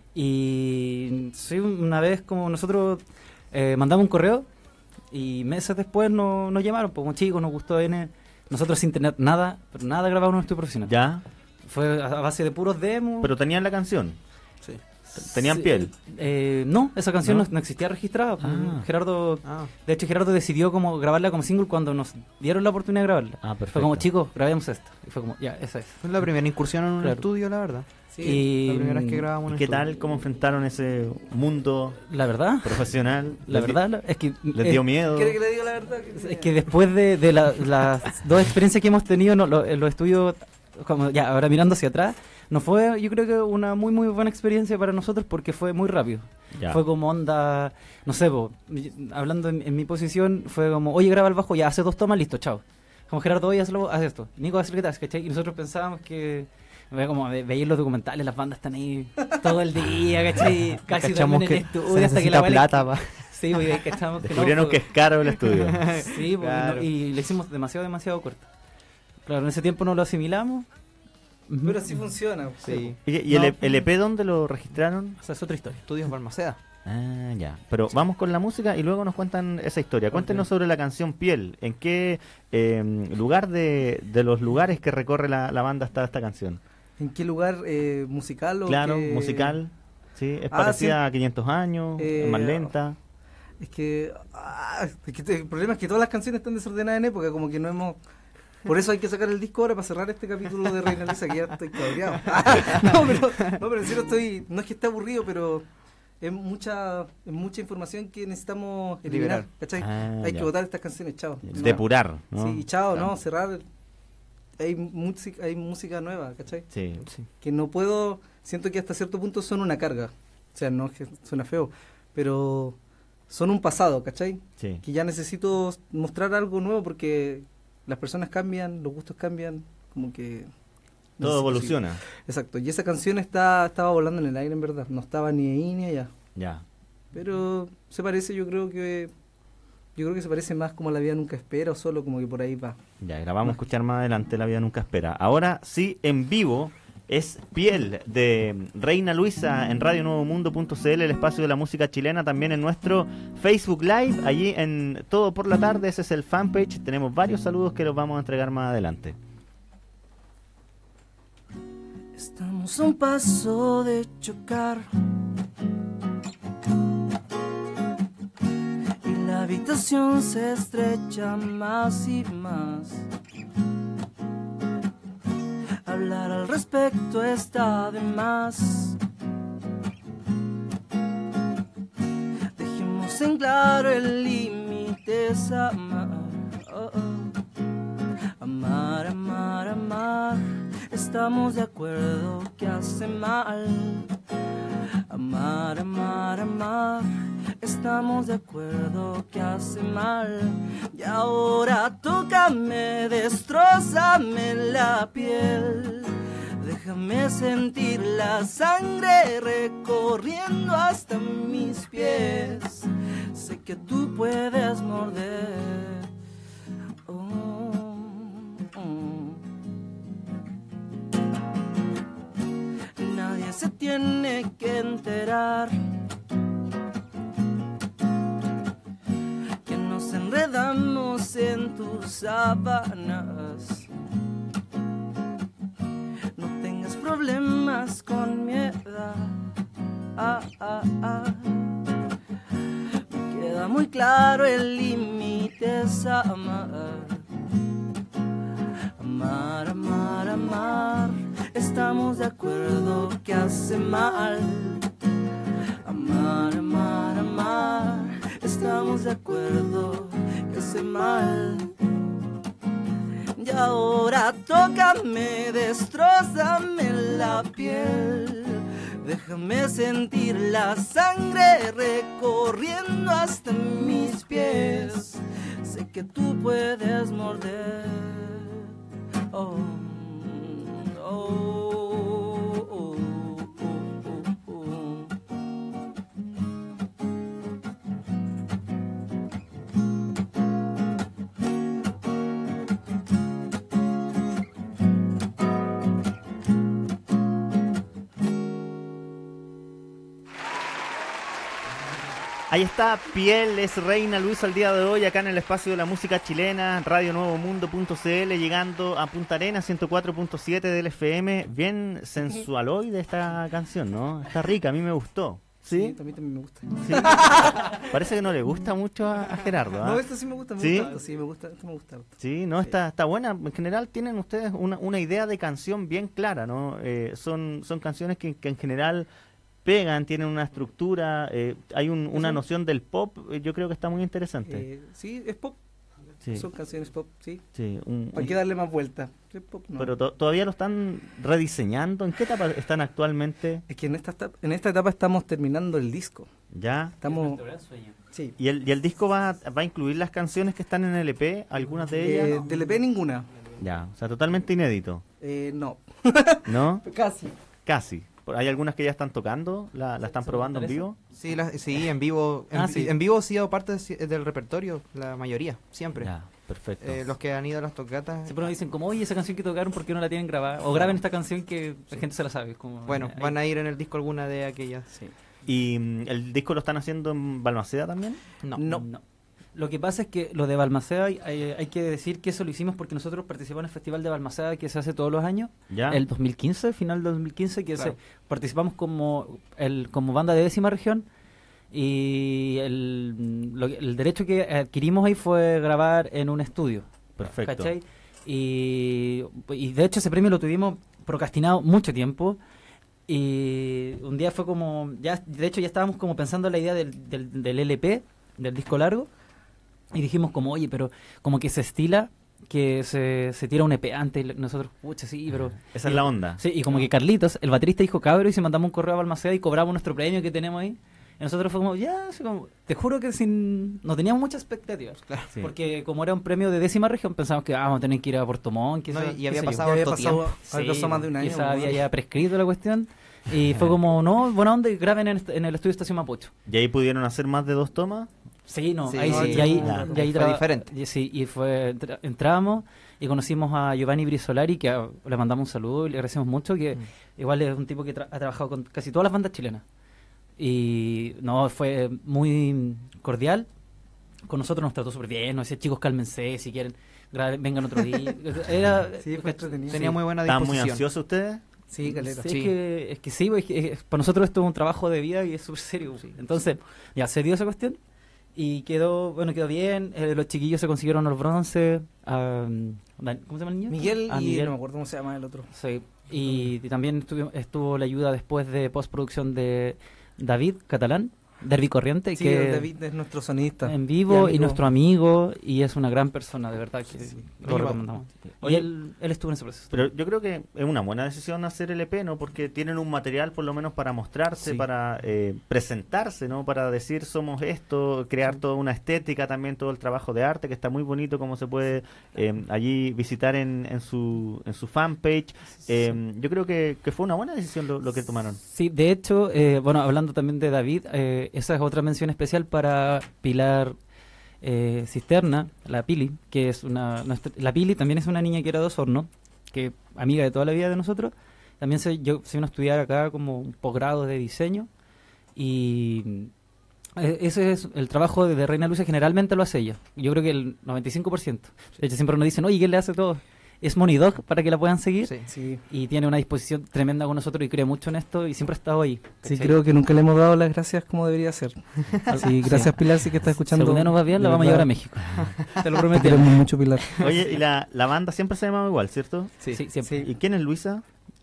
[SPEAKER 2] Y sí, una vez como nosotros mandamos un correo y meses después nos llamaron, pues como chicos, nos gustó N, nosotros sin tener nada, pero nada grabado en un estudio profesional.
[SPEAKER 1] ¿Ya?
[SPEAKER 2] Fue a base de puros demos.
[SPEAKER 1] Pero tenían la canción.
[SPEAKER 4] Sí.
[SPEAKER 1] Tenían
[SPEAKER 2] Sí,
[SPEAKER 1] Piel.
[SPEAKER 2] no, esa canción
[SPEAKER 1] ¿No?
[SPEAKER 2] no existía registrada. Pues,
[SPEAKER 1] Ah.
[SPEAKER 2] Gerardo, de hecho Gerardo decidió como grabarla como single cuando nos dieron la oportunidad de grabarla.
[SPEAKER 1] Ah, perfecto.
[SPEAKER 2] Fue como, chicos, grabemos esto. Y fue como, ya, esa es.
[SPEAKER 3] Fue la primera incursión en un
[SPEAKER 2] Claro.
[SPEAKER 3] estudio, la verdad.
[SPEAKER 4] Sí,
[SPEAKER 2] Y
[SPEAKER 3] La primera vez que grabamos
[SPEAKER 1] ¿Y
[SPEAKER 3] un
[SPEAKER 1] qué
[SPEAKER 3] estudio.
[SPEAKER 1] tal? ¿Cómo enfrentaron ese mundo
[SPEAKER 2] la verdad,
[SPEAKER 1] profesional?
[SPEAKER 2] la verdad es que
[SPEAKER 1] ¿Les dio miedo?
[SPEAKER 4] ¿Quiere que le diga la verdad?
[SPEAKER 2] es que después de las dos experiencias que hemos tenido en los estudios, como ya ahora mirando hacia atrás, no fue, yo creo que una muy muy buena experiencia para nosotros porque fue muy rápido.
[SPEAKER 1] Ya.
[SPEAKER 2] Fue como onda, no sé, hablando en mi posición, fue como, oye, graba el bajo, ya hace 2 tomas, listo, chao. Como Gerardo, oye, hazlo, haz esto. Nico, haz lo que te haces, ¿cachai? Y nosotros pensábamos que, como veíais los documentales, las bandas están ahí todo el día, ¿cachai? Casi
[SPEAKER 3] Cachamos
[SPEAKER 2] duermen en el
[SPEAKER 3] que
[SPEAKER 2] estudio
[SPEAKER 3] se
[SPEAKER 2] hasta que la
[SPEAKER 3] necesita
[SPEAKER 2] wea le-
[SPEAKER 3] plata, pa.
[SPEAKER 2] Sí, porque ahí cachamos que no,
[SPEAKER 1] Descubrieron
[SPEAKER 2] fue-
[SPEAKER 1] que es caro el estudio.
[SPEAKER 2] Sí, porque
[SPEAKER 3] Claro.
[SPEAKER 2] y le hicimos demasiado corto. Claro, en ese tiempo no lo asimilamos. Ujú.
[SPEAKER 4] Pero así funciona.
[SPEAKER 3] Sí.
[SPEAKER 1] ¿Y el,
[SPEAKER 2] No.
[SPEAKER 1] el EP dónde lo registraron?
[SPEAKER 2] Esa es otra historia.
[SPEAKER 3] Estudios Balmaceda.
[SPEAKER 1] Ah, ya. Pero vamos con la música y luego nos cuentan esa historia. Cuéntenos sobre la canción Piel. ¿En qué lugar de los lugares que recorre la banda está esta canción?
[SPEAKER 4] ¿En qué lugar musical o
[SPEAKER 1] Claro,
[SPEAKER 4] qué-
[SPEAKER 1] musical. Sí, es
[SPEAKER 4] Ah,
[SPEAKER 1] parecida a 500 años, es más lenta.
[SPEAKER 4] Es que, el problema es que todas las canciones están desordenadas en época, como que no hemos... Por eso hay que sacar el disco ahora para cerrar este capítulo de Reina Luisa, que ya estoy cabreado. no, pero en serio no es que esté aburrido, pero es mucha información que necesitamos eliminar,
[SPEAKER 3] Liberar.
[SPEAKER 4] ¿cachai?
[SPEAKER 1] Ah,
[SPEAKER 4] Hay
[SPEAKER 1] ya.
[SPEAKER 4] que votar estas canciones, chao.
[SPEAKER 1] Depurar, ¿no?
[SPEAKER 4] Sí, chao,
[SPEAKER 1] Claro.
[SPEAKER 4] ¿no? Cerrar hay música nueva, ¿cachai?
[SPEAKER 1] Sí.
[SPEAKER 4] Que no puedo, siento que hasta cierto punto son una carga, o sea, no es que suena feo, pero son un pasado, ¿cachai?
[SPEAKER 1] Sí.
[SPEAKER 4] Que ya necesito mostrar algo nuevo porque las personas cambian, los gustos cambian, como que...
[SPEAKER 1] Todo
[SPEAKER 4] necesito
[SPEAKER 1] evoluciona.
[SPEAKER 4] seguir. Exacto, y esa canción estaba volando en el aire en verdad, no estaba ni ahí ni allá,
[SPEAKER 1] Ya.
[SPEAKER 4] pero se parece, yo creo que se parece más como La vida nunca espera o solo como que por ahí va.
[SPEAKER 1] Ya, la vamos a escuchar más adelante, La vida nunca espera. Ahora sí, en vivo, es Piel de Reina Luisa en radionuevomundo.cl, el espacio de la música chilena, también en nuestro Facebook Live, allí en Todo por la Tarde, ese es el fanpage. Tenemos varios saludos que los vamos a entregar más adelante.
[SPEAKER 5] Estamos a un paso de chocar y la habitación se estrecha más y más. Hablar al respecto está de más. Dejemos en claro el límite es amar. Oh, oh. Amar, amar, amar. Estamos de acuerdo que hace mal. Amar, amar, amar. Estamos de acuerdo que hace mal. Y ahora tócame, destrózame la piel. Déjame sentir la sangre recorriendo hasta mis pies. Sé que tú puedes morder. Nadie se tiene que enterar que nos enredamos en tus sábanas. No tengas problemas con mi edad. Me queda muy claro el límite es amar. Amar, amar, amar. Estamos de acuerdo que hace mal. Amar, amar, amar. Estamos de acuerdo que hace mal. Y ahora tócame, destrózame la piel. Déjame sentir la sangre recorriendo hasta mis pies. Sé que tú puedes morder. Oh.
[SPEAKER 1] Ahí está, Piel es Reina Luisa el día de hoy, acá en el espacio de la música chilena, radionuevomundo.cl, llegando a Punta Arenas, 104.7 del FM. Bien sensualoide esta canción, ¿no? Está rica, a mí me gustó. ¿Sí?
[SPEAKER 4] A mí también me gusta.
[SPEAKER 1] ¿Sí? Parece que no le gusta mucho a Gerardo. ¿Ah?
[SPEAKER 4] No, esto sí me gusta,
[SPEAKER 1] ¿Sí?
[SPEAKER 4] Sí, me gusta, esto me gusta.
[SPEAKER 1] Sí, no, está buena. En general tienen ustedes una idea de canción bien clara, ¿no? Son canciones que en general pegan, tienen una estructura, hay una noción del pop, yo creo que está muy interesante.
[SPEAKER 4] Sí, es pop.
[SPEAKER 1] Sí.
[SPEAKER 4] Son canciones pop, sí.
[SPEAKER 1] Sí,
[SPEAKER 4] Hay que darle más vuelta. Es pop, no.
[SPEAKER 1] Pero todavía lo están rediseñando. ¿En qué etapa están actualmente?
[SPEAKER 4] Es que en esta etapa estamos terminando el disco.
[SPEAKER 1] Ya.
[SPEAKER 4] Estamos... Sí.
[SPEAKER 1] ¿Y el disco va a incluir las canciones que están en el EP? ¿Algunas de ellas?
[SPEAKER 4] Del EP ninguna.
[SPEAKER 1] Ya, o sea, totalmente inédito.
[SPEAKER 4] No.
[SPEAKER 1] ¿No?
[SPEAKER 4] Casi.
[SPEAKER 1] Casi. ¿Hay algunas que ya están tocando? ¿La están probando en vivo?
[SPEAKER 3] Sí, sí, en vivo.
[SPEAKER 1] Sí.
[SPEAKER 3] En vivo sí ha sido parte del repertorio, la mayoría, siempre.
[SPEAKER 1] Ya, perfecto.
[SPEAKER 3] Los que han ido a las tocatas.
[SPEAKER 2] Siempre nos dicen como, oye, esa canción que tocaron, ¿por qué no la tienen grabada? O graben esta canción que la gente se la sabe. Como,
[SPEAKER 3] Bueno, van a ir en el disco alguna de aquellas.
[SPEAKER 2] Sí.
[SPEAKER 1] ¿Y el disco lo están haciendo en Balmaceda también?
[SPEAKER 2] No. Lo que pasa es que lo de Balmaceda hay que decir que eso lo hicimos porque nosotros participamos en el Festival de Balmaceda que se hace todos los años.
[SPEAKER 1] ¿Ya?
[SPEAKER 2] El 2015, final del 2015, que
[SPEAKER 3] Claro.
[SPEAKER 2] participamos como banda de 10ª región. Y el derecho que adquirimos ahí fue grabar en un estudio.
[SPEAKER 1] Perfecto.
[SPEAKER 2] ¿Cachai? Y de hecho ese premio lo tuvimos procrastinado mucho tiempo. Y un día fue como, de hecho ya estábamos como pensando en la idea del LP, del disco largo. Y dijimos como, oye, pero como que se estila que se tira un EP antes y nosotros, pucha, sí, pero...
[SPEAKER 1] Esa es la onda.
[SPEAKER 2] Sí, y como que Carlitos, el baterista, dijo cabro y se mandamos un correo a Balmaceda y cobramos nuestro premio que tenemos ahí. Y nosotros fue como, ya, así como, te juro que no teníamos muchas expectativas.
[SPEAKER 1] Sí.
[SPEAKER 2] Porque como era un premio de 10ª región, pensamos que vamos a tener que ir a Puerto Montt,
[SPEAKER 3] No,
[SPEAKER 2] quizás,
[SPEAKER 3] y había
[SPEAKER 2] qué sé yo.
[SPEAKER 3] pasado harto tiempo.
[SPEAKER 4] Había pasado más de un año.
[SPEAKER 2] Quizás
[SPEAKER 4] ¿no?
[SPEAKER 2] había ya prescrito la cuestión. Y fue como, no, buena onda, y graben en el estudio Estación Mapocho.
[SPEAKER 1] ¿Y ahí pudieron hacer más de 2 tomas?
[SPEAKER 2] Sí, no,
[SPEAKER 3] Sí,
[SPEAKER 2] ahí
[SPEAKER 3] no,
[SPEAKER 2] sí,
[SPEAKER 3] ya,
[SPEAKER 2] y ahí
[SPEAKER 3] fue diferente.
[SPEAKER 2] y sí, y fue, entramos y conocimos a Giovanni Brisolari, que le mandamos un saludo y le agradecemos mucho, que igual es un tipo que ha trabajado con casi todas las bandas chilenas. Y no, fue muy cordial. Con nosotros nos trató súper bien, nos decía, chicos, cálmense, si quieren, vengan otro día. Era,
[SPEAKER 4] Sí, fue entretenido.
[SPEAKER 3] Tenía muy buena
[SPEAKER 1] ¿Estaban muy
[SPEAKER 3] disposición.
[SPEAKER 1] ansiosos ustedes?
[SPEAKER 4] Sí, caleta.
[SPEAKER 2] Sí,
[SPEAKER 3] Sí.
[SPEAKER 2] es que sí, para nosotros esto es un trabajo de vida y es súper serio. Entonces, ya se dio esa cuestión y quedó bien. Los chiquillos se consiguieron los bronces. ¿Cómo se llama el niño?
[SPEAKER 4] Miguel
[SPEAKER 2] Ah,
[SPEAKER 4] y
[SPEAKER 2] Miguel.
[SPEAKER 4] no me acuerdo cómo se llama el otro.
[SPEAKER 2] Sí. Y también estuvo la ayuda después de postproducción de David Catalán, Derby Corriente,
[SPEAKER 4] Sí,
[SPEAKER 2] que
[SPEAKER 4] David es nuestro sonista.
[SPEAKER 2] en vivo y
[SPEAKER 4] amigo.
[SPEAKER 2] nuestro amigo, y es una gran persona, de verdad, que lo
[SPEAKER 3] Oye,
[SPEAKER 2] recomendamos.
[SPEAKER 1] oye,
[SPEAKER 2] Y él estuvo en ese proceso.
[SPEAKER 1] Pero yo creo que es una buena decisión hacer el EP, ¿no? Porque tienen un material por lo menos para mostrarse,
[SPEAKER 3] Sí.
[SPEAKER 1] para presentarse, ¿no? Para decir somos esto, crear toda una estética también, todo el trabajo de arte que está muy bonito, como se puede allí visitar en su fanpage. Yo creo que fue una buena decisión lo que tomaron.
[SPEAKER 2] Sí, de hecho, bueno, hablando también de David, esa es otra mención especial para Pilar Cisterna, la Pili, que es la Pili también es una niña que era de Osorno, que amiga de toda la vida de nosotros. También se vino a estudiar acá como un posgrado de diseño y ese es el trabajo de Reina Luisa, generalmente lo hace ella. Yo creo que el 95%. De hecho, siempre nos dicen, oye, ¿quién le hace todo? Es Monidog, para que la puedan seguir.
[SPEAKER 3] Sí.
[SPEAKER 4] Sí.
[SPEAKER 2] Y tiene una disposición tremenda con nosotros y cree mucho en esto y siempre ha estado ahí.
[SPEAKER 4] Sí,
[SPEAKER 2] ¿cachai?
[SPEAKER 4] creo que nunca le hemos dado las gracias como debería ser. Sí, gracias Pilar, si que estás
[SPEAKER 2] Si
[SPEAKER 4] escuchando.
[SPEAKER 2] algún día nos va bien, la
[SPEAKER 4] de
[SPEAKER 2] vamos a llevar a
[SPEAKER 4] verdad,
[SPEAKER 2] México. Te lo
[SPEAKER 4] Te
[SPEAKER 2] prometo.
[SPEAKER 4] queremos mucho, Pilar.
[SPEAKER 1] Oye, y la banda siempre se llamaba igual, ¿cierto?
[SPEAKER 2] Sí, siempre.
[SPEAKER 1] ¿Y quién es Luisa?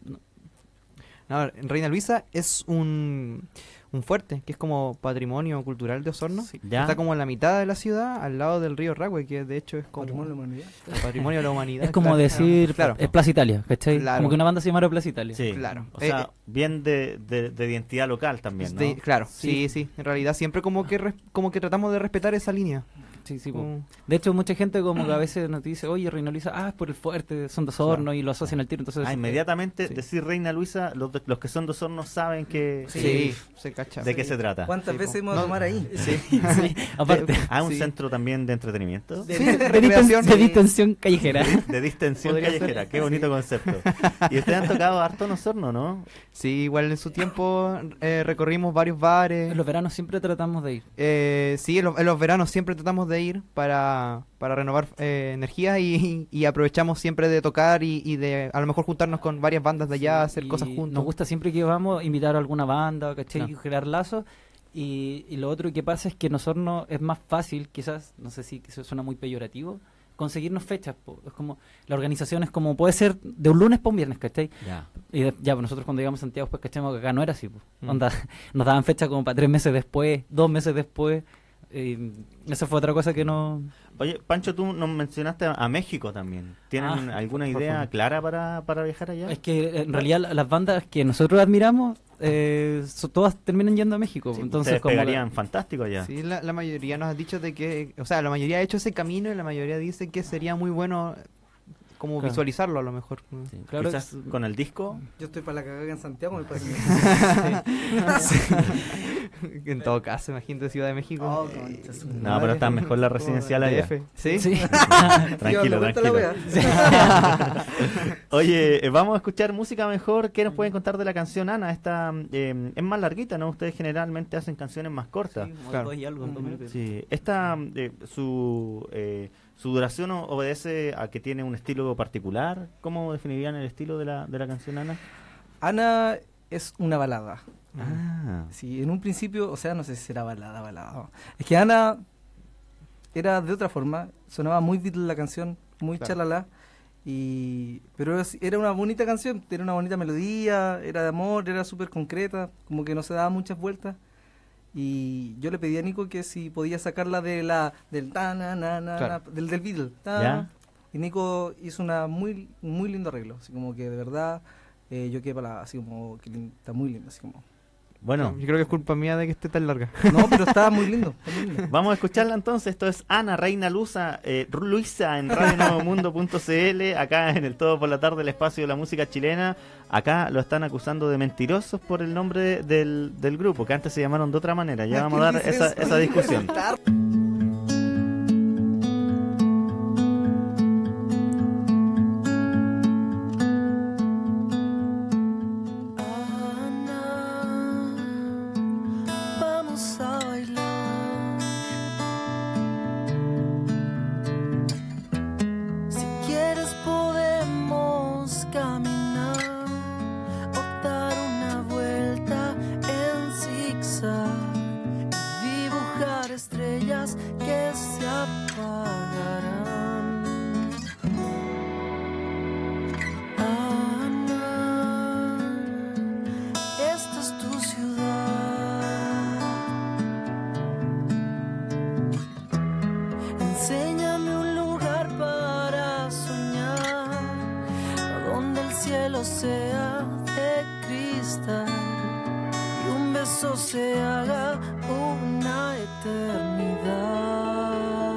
[SPEAKER 3] No, Reina Luisa es un fuerte, que es como patrimonio cultural de Osorno.
[SPEAKER 1] Ya.
[SPEAKER 3] Está como en la mitad de la ciudad, al lado del río Rahue, que de hecho es como
[SPEAKER 4] Patrimonio de la humanidad.
[SPEAKER 3] el patrimonio de la humanidad.
[SPEAKER 2] Es como
[SPEAKER 3] claro.
[SPEAKER 2] decir
[SPEAKER 3] Claro.
[SPEAKER 2] Plaza Italia, ¿cachai?
[SPEAKER 3] Claro.
[SPEAKER 2] Como que una banda se llamara Plaza Italia.
[SPEAKER 1] Sí,
[SPEAKER 3] Claro.
[SPEAKER 1] O sea, bien de identidad local también, ¿no?
[SPEAKER 3] Claro,
[SPEAKER 2] Sí.
[SPEAKER 3] sí. En realidad siempre como que tratamos de respetar esa línea.
[SPEAKER 2] Sí, sí, po.
[SPEAKER 3] Como-
[SPEAKER 2] De hecho, mucha gente como que a veces nos dice, oye, Reina Luisa, es por el fuerte, son de Osorno y lo asocian al tiro. Entonces,
[SPEAKER 1] Inmediatamente
[SPEAKER 3] sí.
[SPEAKER 1] decir Reina Luisa, los que son de Osorno saben que
[SPEAKER 3] Sí, se cacha.
[SPEAKER 1] de qué se trata.
[SPEAKER 4] ¿Cuántas
[SPEAKER 3] Sí,
[SPEAKER 4] veces
[SPEAKER 3] po.
[SPEAKER 4] hemos
[SPEAKER 3] No,
[SPEAKER 4] a tomar ahí?
[SPEAKER 3] Sí.
[SPEAKER 2] sí, aparte,
[SPEAKER 1] Un
[SPEAKER 3] Sí.
[SPEAKER 1] centro también de entretenimiento.
[SPEAKER 3] Sí, de recreación.
[SPEAKER 2] de distensión callejera.
[SPEAKER 1] De distensión
[SPEAKER 2] Podría ser.
[SPEAKER 1] callejera, qué bonito concepto. Y ustedes han tocado harto en Osorno, ¿no?
[SPEAKER 3] Sí, igual en su tiempo recorrimos varios bares.
[SPEAKER 2] En los veranos siempre tratamos de ir.
[SPEAKER 3] Sí, en los veranos siempre tratamos de ir para renovar energías y aprovechamos siempre de tocar y de a lo mejor juntarnos con varias bandas de allá, hacer
[SPEAKER 2] Y
[SPEAKER 3] cosas juntos.
[SPEAKER 2] Nos gusta siempre que vamos invitar a alguna banda, ¿cachai?
[SPEAKER 3] No.
[SPEAKER 2] Y crear lazos. Y lo otro que pasa es que en Osorno es más fácil, quizás, no sé si eso suena muy peyorativo, conseguirnos fechas. Es como, la organización es como, puede ser de un lunes para un viernes, ¿cachai?
[SPEAKER 1] Ya.
[SPEAKER 2] Y pues nosotros cuando llegamos a Santiago, pues cachamos que acá no era así. Pues.
[SPEAKER 3] Mm.
[SPEAKER 2] Onda, nos daban fecha como para 3 meses después, 2 meses después. Esa fue otra cosa que no...
[SPEAKER 1] Oye, Pancho, tú nos mencionaste a México también. ¿Tienen alguna
[SPEAKER 2] por
[SPEAKER 1] idea
[SPEAKER 2] favor.
[SPEAKER 1] clara para viajar allá?
[SPEAKER 2] Es que en realidad las bandas que nosotros admiramos, todas terminan yendo a México.
[SPEAKER 1] Sí,
[SPEAKER 2] Entonces,
[SPEAKER 1] ustedes
[SPEAKER 2] como
[SPEAKER 1] pegarían fantástico allá.
[SPEAKER 3] Sí, la mayoría nos ha dicho de que, o sea, la mayoría ha hecho ese camino y la mayoría dice que sería muy bueno como
[SPEAKER 2] Claro.
[SPEAKER 3] visualizarlo a lo mejor.
[SPEAKER 1] Sí.
[SPEAKER 2] Claro,
[SPEAKER 1] Quizás con el disco.
[SPEAKER 4] Yo estoy para la cagada en Santiago, me parece.
[SPEAKER 3] En todo caso, imagínate Ciudad de México.
[SPEAKER 4] Oh, concha su
[SPEAKER 1] No,
[SPEAKER 4] madre.
[SPEAKER 1] pero está mejor la residencial allá.
[SPEAKER 3] DF. ¿Sí?
[SPEAKER 2] Sí.
[SPEAKER 1] Tranquilo,
[SPEAKER 4] Llevando vuelta la
[SPEAKER 1] tranquilo.
[SPEAKER 4] wea.
[SPEAKER 1] Oye, vamos a escuchar música mejor. ¿Qué nos pueden contar de la canción Ana? Esta es más larguita, ¿no? Ustedes generalmente hacen canciones más cortas.
[SPEAKER 3] Claro.
[SPEAKER 2] Y algo, en 2 minutos.
[SPEAKER 1] Sí, esta, su duración obedece a que tiene un estilo particular. ¿Cómo definirían el estilo de la canción Ana?
[SPEAKER 4] Ana es una balada.
[SPEAKER 1] Ah,
[SPEAKER 4] Sí, en un principio, o sea, no sé si era balada. No. Es que Ana era de otra forma, sonaba muy Beatles la canción, muy
[SPEAKER 3] Claro.
[SPEAKER 4] chalala, pero era una bonita canción, era una bonita melodía, era de amor, era súper concreta, como que no se daba muchas vueltas. Y yo le pedí a Nico que si podía sacarla del ta na na na,
[SPEAKER 3] Claro.
[SPEAKER 4] del Beatle. Ta.
[SPEAKER 1] ¿Ya?
[SPEAKER 4] Y Nico hizo una muy lindo arreglo, así como que de verdad yo quedé para así como que está muy lindo, así como.
[SPEAKER 1] Bueno,
[SPEAKER 3] Yo creo que es culpa mía de que esté tan larga.
[SPEAKER 4] No, pero está muy lindo, está muy lindo.
[SPEAKER 1] vamos a escucharla entonces. Esto es Ana Reina Luisa en radionuevomundo.cl, acá en el Todo por la Tarde, el espacio de la música chilena. Acá lo están acusando de mentirosos por el nombre del grupo, que antes se llamaron de otra manera. Ya vamos a dar esa discusión.
[SPEAKER 5] Vamos a bailar. Si quieres podemos caminar o dar una vuelta en zigzag y dibujar estrellas que se apagarán. Ana, esta es tu ciudad. Enséñame un lugar para soñar, donde el cielo sea de cristal y un beso se haga una eternidad.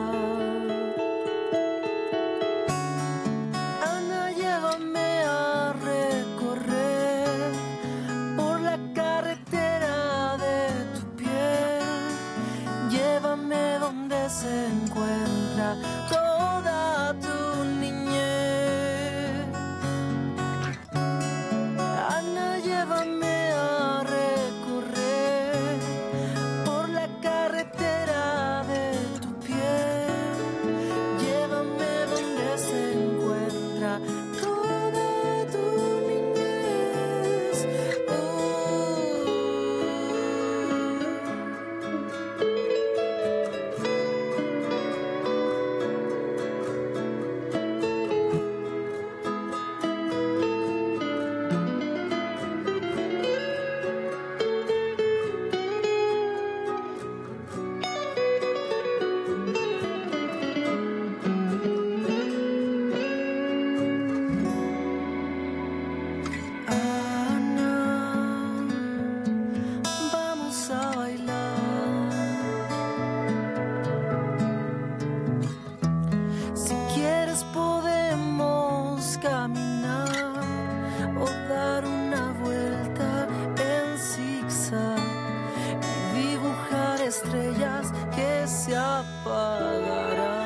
[SPEAKER 5] Ana, llévame a recorrer por la carretera de tu piel. Llévame donde se encuentra toda tu niñez. Ana, llévame a recorrer por la carretera de tu piel. Llévame donde se encuentra toda tu niñez. Ana, vamos a bailar. Si quieres podemos caminar o dar una vuelta en zigzag y dibujar estrellas que se apagarán.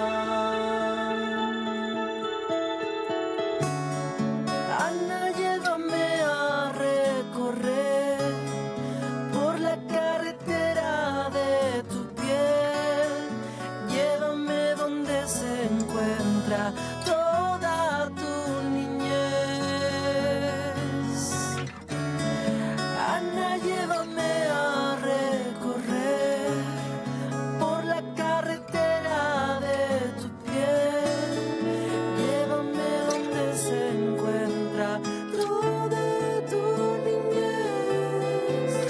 [SPEAKER 5] Ana, llévame a recorrer por la carretera de tu piel. Llévame donde se encuentra toda tu niñez. Ana, llévame a recorrer por la carretera de tu piel. Llévame donde se encuentra toda tu niñez.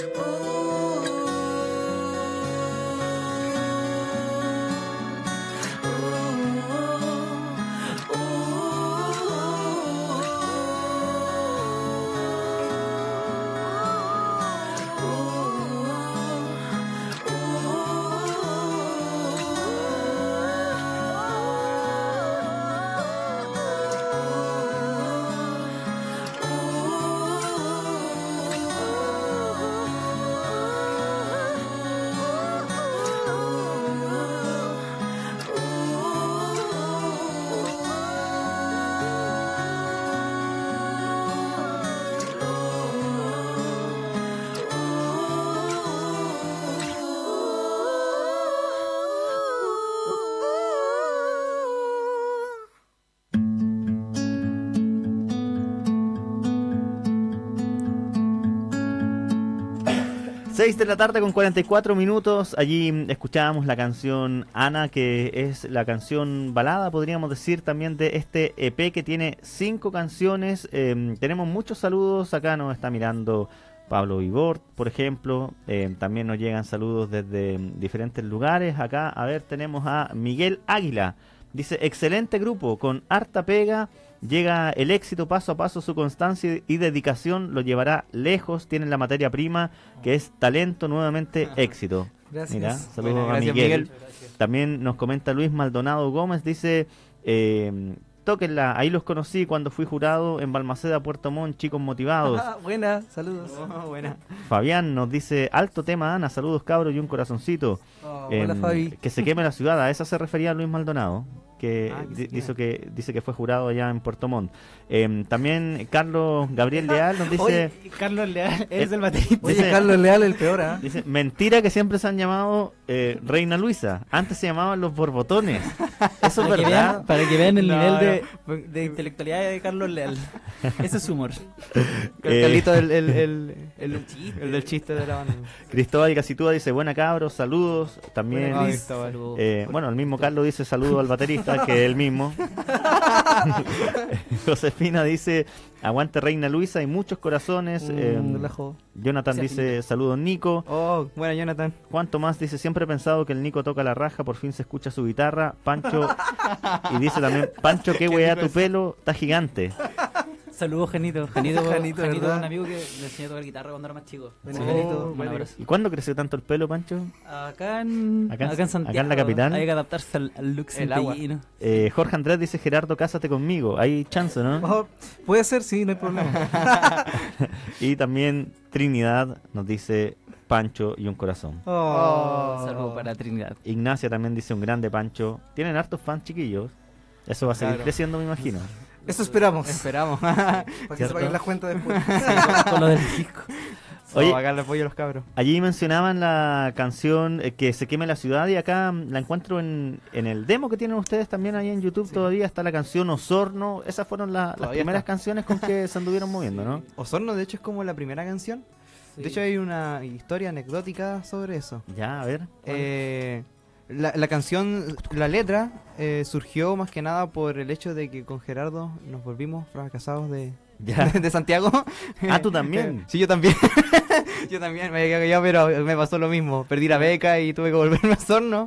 [SPEAKER 1] Seis de la tarde con 44 minutos. Allí escuchábamos la canción Ana, que es la canción balada, podríamos decir, también de este EP que tiene 5 canciones. Tenemos muchos saludos. Acá nos está mirando Pablo Vibort, por ejemplo. También nos llegan saludos desde diferentes lugares. Acá, a ver, tenemos a Miguel Águila. Dice, excelente grupo, con harta pega, llega el éxito paso a paso, su constancia y dedicación lo llevará lejos, tienen la materia prima que es talento, nuevamente éxito.
[SPEAKER 4] Gracias.
[SPEAKER 1] Mira, saludos
[SPEAKER 3] Buena,
[SPEAKER 1] a
[SPEAKER 3] gracias,
[SPEAKER 1] Miguel.
[SPEAKER 3] Miguel.
[SPEAKER 1] También nos comenta Luis Maldonado Gómez, dice, tóquenla, ahí los conocí cuando fui jurado en Balmaceda, Puerto Montt, chicos motivados.
[SPEAKER 4] Buena, saludos.
[SPEAKER 3] Buena.
[SPEAKER 1] Fabián nos dice, alto tema Ana, saludos cabros y un corazoncito.
[SPEAKER 4] Hola, Fabi.
[SPEAKER 1] Que se queme la ciudad, a esa se refería Luis Maldonado, que dice que fue jurado allá en Puerto Montt. También Carlos Gabriel Leal nos dice,
[SPEAKER 2] Oye, Carlos Leal, él es el baterista.
[SPEAKER 4] Oye,
[SPEAKER 1] dice-
[SPEAKER 4] Carlos Leal, el peor, ¿ah?
[SPEAKER 1] dice, mentira que siempre se han llamado Reina Luisa, antes se llamaban los borbotones. Eso es
[SPEAKER 2] Para que
[SPEAKER 1] verdad.
[SPEAKER 2] vean, para que vean el
[SPEAKER 3] No,
[SPEAKER 2] nivel
[SPEAKER 3] no.
[SPEAKER 2] de intelectualidad de Carlos Leal. Ese es su humor.
[SPEAKER 3] Carlito, el del chiste de la banda.
[SPEAKER 1] Cristóbal Casitúa dice, buena cabros, saludos. También,
[SPEAKER 3] Buena, Cristóbal.
[SPEAKER 1] bueno, el mismo Carlos dice saludo al baterista, que es el mismo. Josefina dice, aguante Reina Luisa y muchos corazones.
[SPEAKER 4] Relajo.
[SPEAKER 1] Jonathan dice, saludos Nico.
[SPEAKER 3] Oh, buena, Jonathan.
[SPEAKER 1] Juan Tomás dice, siempre he pensado que el Nico toca la raja, por fin se escucha su guitarra. Pancho, y dice también, Pancho, qué weá tu pelo, está gigante.
[SPEAKER 2] Saludos, Janito. Janito,
[SPEAKER 4] Janito,
[SPEAKER 2] Janito es
[SPEAKER 4] ¿verdad?
[SPEAKER 2] un amigo que me enseñó a tocar guitarra cuando era más chico.
[SPEAKER 4] Bueno,
[SPEAKER 2] Sí,
[SPEAKER 4] Janito,
[SPEAKER 2] un
[SPEAKER 4] bueno.
[SPEAKER 2] abrazo.
[SPEAKER 1] ¿Y cuándo creció tanto el pelo, Pancho?
[SPEAKER 2] Acá en Santiago.
[SPEAKER 1] acá en la capital.
[SPEAKER 2] Hay que adaptarse al look
[SPEAKER 3] El agua.
[SPEAKER 2] centellino.
[SPEAKER 1] Jorge Andrés dice, Gerardo, cásate conmigo. Hay chance, ¿no?
[SPEAKER 4] Oh, puede ser, sí, no hay problema.
[SPEAKER 1] Y también Trinidad nos dice, Pancho y un corazón.
[SPEAKER 4] Oh.
[SPEAKER 2] Saludos para Trinidad.
[SPEAKER 1] Ignacia también dice, un grande Pancho. Tienen hartos fans chiquillos. Eso va a seguir
[SPEAKER 3] Claro.
[SPEAKER 1] creciendo, me imagino.
[SPEAKER 4] Eso esperamos.
[SPEAKER 3] Esperamos.
[SPEAKER 4] Para que
[SPEAKER 1] ¿Cierto?
[SPEAKER 4] se paguen las cuentas después.
[SPEAKER 2] Con lo del disco.
[SPEAKER 1] Oye,
[SPEAKER 3] Oye, acá le apoyo a los cabros.
[SPEAKER 1] allí mencionaban la canción Que se queme la ciudad y acá la encuentro en el demo que tienen ustedes también ahí en YouTube. Todavía está la canción Osorno. Esas fueron las
[SPEAKER 3] Todavía
[SPEAKER 1] primeras
[SPEAKER 3] está.
[SPEAKER 1] canciones con que se anduvieron moviendo, ¿no?
[SPEAKER 3] Osorno, de hecho, es como la primera canción. De hecho, hay una historia anecdótica sobre eso.
[SPEAKER 1] Ya, a ver.
[SPEAKER 3] La canción, la letra, surgió más que nada por el hecho de que con Gerardo nos volvimos fracasados
[SPEAKER 1] Ya.
[SPEAKER 3] de Santiago.
[SPEAKER 1] Ah, ¿tú también?
[SPEAKER 3] Sí, yo también. Yo también, pero me pasó lo mismo. Perdí la beca y tuve que volverme a Osorno.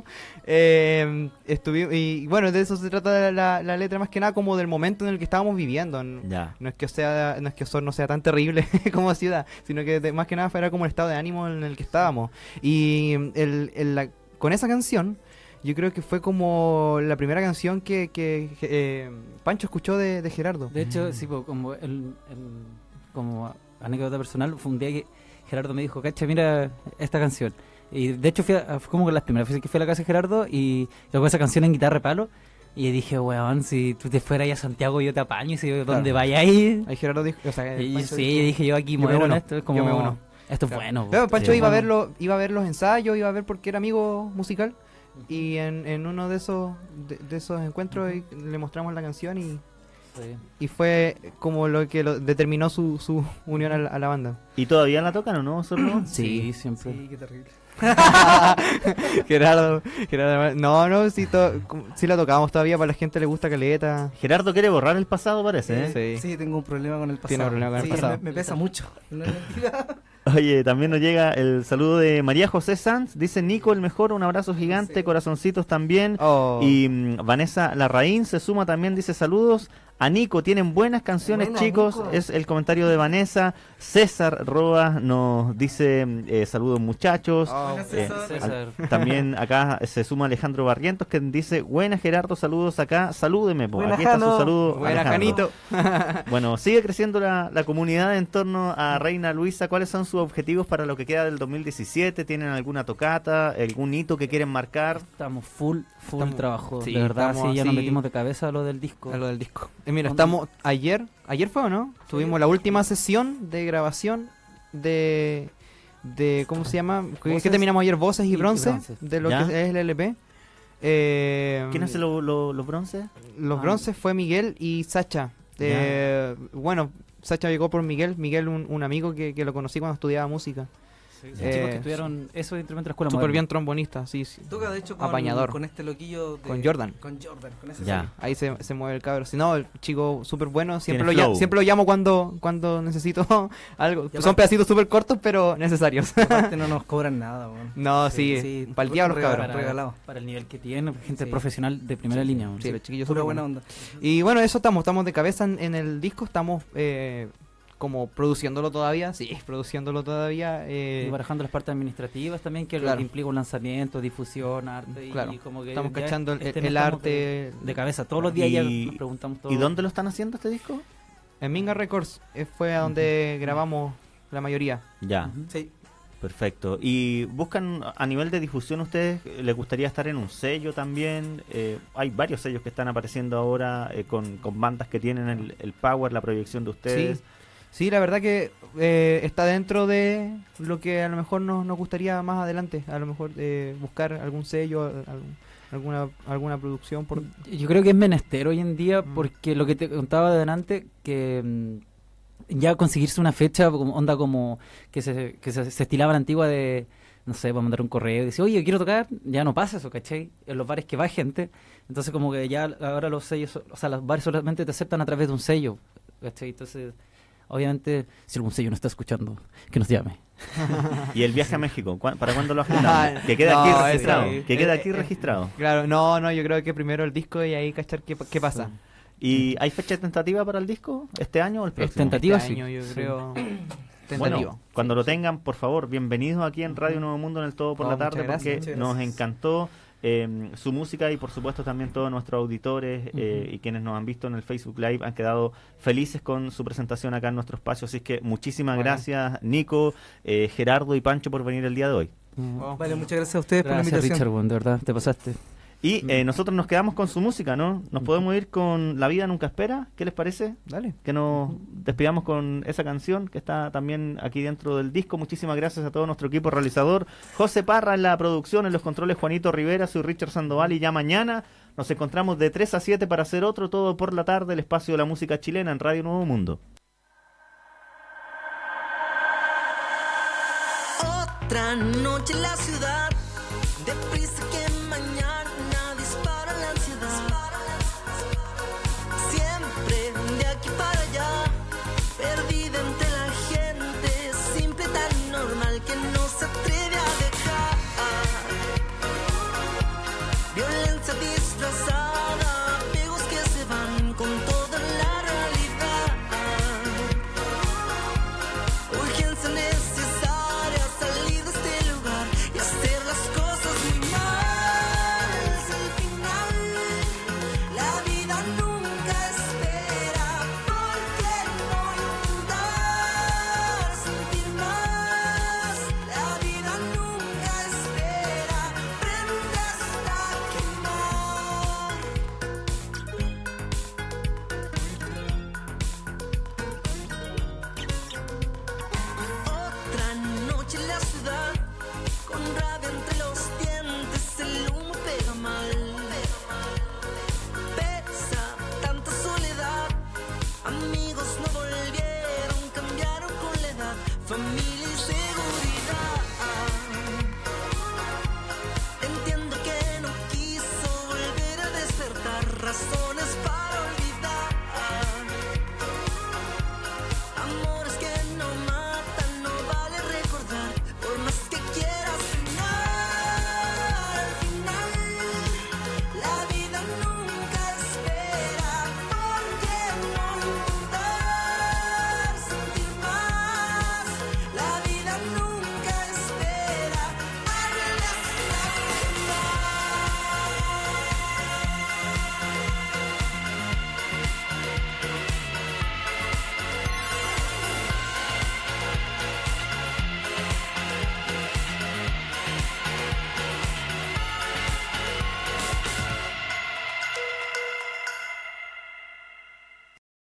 [SPEAKER 3] Y bueno, de eso se trata la letra más que nada, como del momento en el que estábamos viviendo.
[SPEAKER 1] Ya.
[SPEAKER 3] No es que Osorno sea tan terrible como ciudad, sino que más que nada era como el estado de ánimo en el que estábamos. Y con esa canción, yo creo que fue como la primera canción que Pancho escuchó de Gerardo.
[SPEAKER 2] De hecho, sí, pues, como anécdota personal, fue un día que Gerardo me dijo, cacha, mira esta canción. Y de hecho fue como que las primeras veces que fui a la casa de Gerardo y tocó esa canción en guitarra de palo. Y dije, weón, si tú te fueras ahí a Santiago yo te apaño y si donde vayas ahí.
[SPEAKER 3] Ahí Gerardo dijo, o sea,
[SPEAKER 2] Y
[SPEAKER 3] Pancho
[SPEAKER 2] sí,
[SPEAKER 3] dijo-
[SPEAKER 2] dije yo aquí
[SPEAKER 3] Yo me
[SPEAKER 2] muero en
[SPEAKER 3] uno,
[SPEAKER 2] esto. Es como,
[SPEAKER 3] yo me uno.
[SPEAKER 2] esto es
[SPEAKER 3] Claro.
[SPEAKER 2] bueno.
[SPEAKER 3] Pero Pancho
[SPEAKER 1] Sí,
[SPEAKER 3] iba
[SPEAKER 2] bueno.
[SPEAKER 3] a ver los ensayos, iba a ver porque era amigo musical. Y en uno de esos encuentros le mostramos la canción y fue como lo que determinó su unión a la banda.
[SPEAKER 1] ¿Y todavía la tocan o no, Osorno?
[SPEAKER 2] Sí, siempre.
[SPEAKER 4] Sí, qué terrible.
[SPEAKER 3] Gerardo, no, sí la tocamos todavía, para la gente le gusta caleta.
[SPEAKER 1] Gerardo quiere borrar el pasado, parece, ¿eh?
[SPEAKER 3] Sí.
[SPEAKER 4] Sí, tengo un problema con el pasado.
[SPEAKER 3] Tiene un problema con el
[SPEAKER 4] Sí,
[SPEAKER 3] pasado.
[SPEAKER 4] Me pesa mucho. No es mentira.
[SPEAKER 1] Oye, también nos llega el saludo de María José Sanz. Dice Nico el mejor, un abrazo gigante,
[SPEAKER 4] Sí.
[SPEAKER 1] corazoncitos también.
[SPEAKER 3] Oh.
[SPEAKER 1] Y Vanessa Larraín se suma también, dice saludos a Nico. Tienen buenas canciones,
[SPEAKER 4] Buena,
[SPEAKER 1] chicos.
[SPEAKER 4] Nico.
[SPEAKER 1] Es el comentario de Vanessa. César Roa nos dice saludos muchachos.
[SPEAKER 3] Oh.
[SPEAKER 4] Buena, César.
[SPEAKER 2] César.
[SPEAKER 1] También acá se suma Alejandro Barrientos que dice buena Gerardo, saludos acá. Salúdeme, po.
[SPEAKER 4] Buena,
[SPEAKER 1] Aquí está su
[SPEAKER 4] Jano.
[SPEAKER 1] saludo.
[SPEAKER 3] Buena,
[SPEAKER 1] Alejandro.
[SPEAKER 3] Janito.
[SPEAKER 1] Bueno, sigue creciendo la comunidad en torno a Reina Luisa. ¿Cuáles son sus objetivos para lo que queda del 2017? ¿Tienen alguna tocata, algún hito que quieren marcar?
[SPEAKER 2] Estamos full
[SPEAKER 3] Estamos-
[SPEAKER 2] trabajo.
[SPEAKER 3] sí,
[SPEAKER 2] de verdad,
[SPEAKER 3] estamos
[SPEAKER 2] sí, ya nos
[SPEAKER 3] así-
[SPEAKER 2] metimos de cabeza a lo del disco.
[SPEAKER 3] A lo del disco. Mira,
[SPEAKER 2] ¿Cuándo?
[SPEAKER 3] estamos ayer fue o no? Tuvimos la última sesión de grabación de ¿cómo se llama? ¿Qué
[SPEAKER 2] Voces
[SPEAKER 3] terminamos ayer? Voces y
[SPEAKER 2] y
[SPEAKER 3] bronce,
[SPEAKER 2] bronces.
[SPEAKER 3] de lo
[SPEAKER 1] ¿Ya?
[SPEAKER 3] que es el LP.
[SPEAKER 1] ¿Quién hace los bronces?
[SPEAKER 3] Los
[SPEAKER 2] Ah.
[SPEAKER 3] bronces fue Miguel y Sacha. Bueno, Sacha llegó por Miguel, un amigo que lo conocí cuando estudiaba música.
[SPEAKER 2] Sí, chicos que estudiaron esos instrumentos de la escuela
[SPEAKER 3] Súper
[SPEAKER 2] moderna.
[SPEAKER 3] bien trombonista, sí, sí.
[SPEAKER 4] Toca de hecho
[SPEAKER 3] Apañador.
[SPEAKER 4] con este loquillo
[SPEAKER 3] Con Jordan.
[SPEAKER 4] Con Jordan, con ese
[SPEAKER 1] Ya.
[SPEAKER 3] Ahí se mueve el cabro. Si no, el chico súper bueno.
[SPEAKER 1] Tiene flow.
[SPEAKER 3] Siempre lo llamo cuando necesito algo.
[SPEAKER 4] Y
[SPEAKER 3] Son
[SPEAKER 4] aparte-
[SPEAKER 3] pedacitos súper cortos, pero necesarios.
[SPEAKER 4] Aparte no nos cobran nada, weón.
[SPEAKER 3] No, sí. Para el diablo, cabrón.
[SPEAKER 4] regalado.
[SPEAKER 2] Para el nivel que tiene, gente
[SPEAKER 4] Sí.
[SPEAKER 2] profesional de primera línea.
[SPEAKER 3] Sí, los chiquillos
[SPEAKER 4] Pura
[SPEAKER 3] súper
[SPEAKER 4] buena
[SPEAKER 3] buenos.
[SPEAKER 4] onda.
[SPEAKER 3] Y bueno, eso estamos de cabeza en el disco. Estamos como produciéndolo todavía. Sí, produciéndolo todavía.
[SPEAKER 2] Y barajando las partes administrativas también, que es lo
[SPEAKER 3] Claro.
[SPEAKER 2] que implica un lanzamiento, difusión, arte.
[SPEAKER 3] Claro.
[SPEAKER 2] Y como que
[SPEAKER 3] Estamos
[SPEAKER 2] ya
[SPEAKER 3] cachando el
[SPEAKER 2] no
[SPEAKER 3] arte.
[SPEAKER 2] estamos de cabeza. Todos los días ya
[SPEAKER 1] Y-
[SPEAKER 2] nos preguntamos todo.
[SPEAKER 1] ¿Y dónde lo están haciendo este disco?
[SPEAKER 3] En Minga Records fue a donde grabamos la mayoría.
[SPEAKER 1] Ya.
[SPEAKER 2] Ujú.
[SPEAKER 4] Sí.
[SPEAKER 1] Perfecto. ¿Y buscan a nivel de difusión ustedes? ¿Les gustaría estar en un sello también? Hay varios sellos que están apareciendo ahora con bandas que tienen el power, la proyección de ustedes.
[SPEAKER 3] Sí, la verdad que está dentro de lo que a lo mejor nos gustaría más adelante. A lo mejor buscar algún sello, alguna producción.
[SPEAKER 2] Yo creo que es menester hoy en día
[SPEAKER 3] Mm.
[SPEAKER 2] porque lo que te contaba de delante, que ya conseguirse una fecha, onda como que se estilaba la antigua de, no sé, para mandar un correo y decir, oye, quiero tocar, ya no pasa eso, ¿cachai? En los bares que va gente, entonces como que ya ahora los sellos, o sea, los bares solamente te aceptan a través de un sello, ¿cachai? Entonces, obviamente, si algún sello no está escuchando, que nos llame.
[SPEAKER 1] ¿Y el viaje a México? ¿Para cuándo lo agendamos? Que quede
[SPEAKER 3] No,
[SPEAKER 1] aquí
[SPEAKER 3] eso
[SPEAKER 1] registrado.
[SPEAKER 3] sí.
[SPEAKER 1] Que quede aquí registrado.
[SPEAKER 3] Claro, no, yo creo que primero el disco y ahí cachar qué pasa.
[SPEAKER 1] ¿Y hay fecha tentativa para el disco? ¿Este año o el próximo?
[SPEAKER 2] tentativa.
[SPEAKER 3] Este
[SPEAKER 2] sí.
[SPEAKER 3] año, yo
[SPEAKER 2] Sí.
[SPEAKER 3] creo. Tentativo.
[SPEAKER 1] Bueno, cuando lo tengan, por favor, bienvenidos aquí en Radio Nuevo Mundo en el Todo por
[SPEAKER 3] Oh,
[SPEAKER 1] la Tarde,
[SPEAKER 3] muchas
[SPEAKER 1] porque
[SPEAKER 3] gracias.
[SPEAKER 1] nos encantó su música y por supuesto también todos nuestros auditores y quienes nos han visto en el Facebook Live han quedado felices con su presentación acá en nuestro espacio. Así que muchísimas
[SPEAKER 3] Bueno.
[SPEAKER 1] gracias, Nico, Gerardo y Pancho, por venir el día de hoy.
[SPEAKER 3] Oh.
[SPEAKER 4] Vale, muchas gracias a ustedes por la
[SPEAKER 2] Gracias,
[SPEAKER 4] invitación.
[SPEAKER 2] Richard, bueno, de verdad, te pasaste.
[SPEAKER 1] Y nosotros nos quedamos con su música, ¿no? Nos podemos ir con La Vida Nunca Espera. ¿Qué les parece?
[SPEAKER 3] Dale.
[SPEAKER 1] Que nos despidamos con esa canción que está también aquí dentro del disco. Muchísimas gracias a todo nuestro equipo realizador. José Parra en la producción, en los controles Juanito Rivera, soy Richard Sandoval y ya mañana nos encontramos de 3 a 7 para hacer otro Todo por la Tarde, el espacio de la música chilena en Radio Nuevo Mundo.
[SPEAKER 5] Otra noche en la ciudad, deprisa que mañana dispara la ansiedad. Siempre de aquí para allá, perdida entre la gente, simple tan normal que no se atreve a dejar. Violencia disfrazada, apegos que se van con toda la realidad. Urgencia necesaria, salir de este lugar y hacer las cosas muy mal. Es el final, la vida nunca espera. ¿Por qué no intentar sentir más? La vida nunca espera, prende hasta quemar. Otra noche en la ciudad, con rabia entre los dientes, el humo pega mal. Pesa tanta soledad, amigos no volvieron, cambiaron con la edad, familia y seguridad. Entiendo que no quiso volver a despertar, razones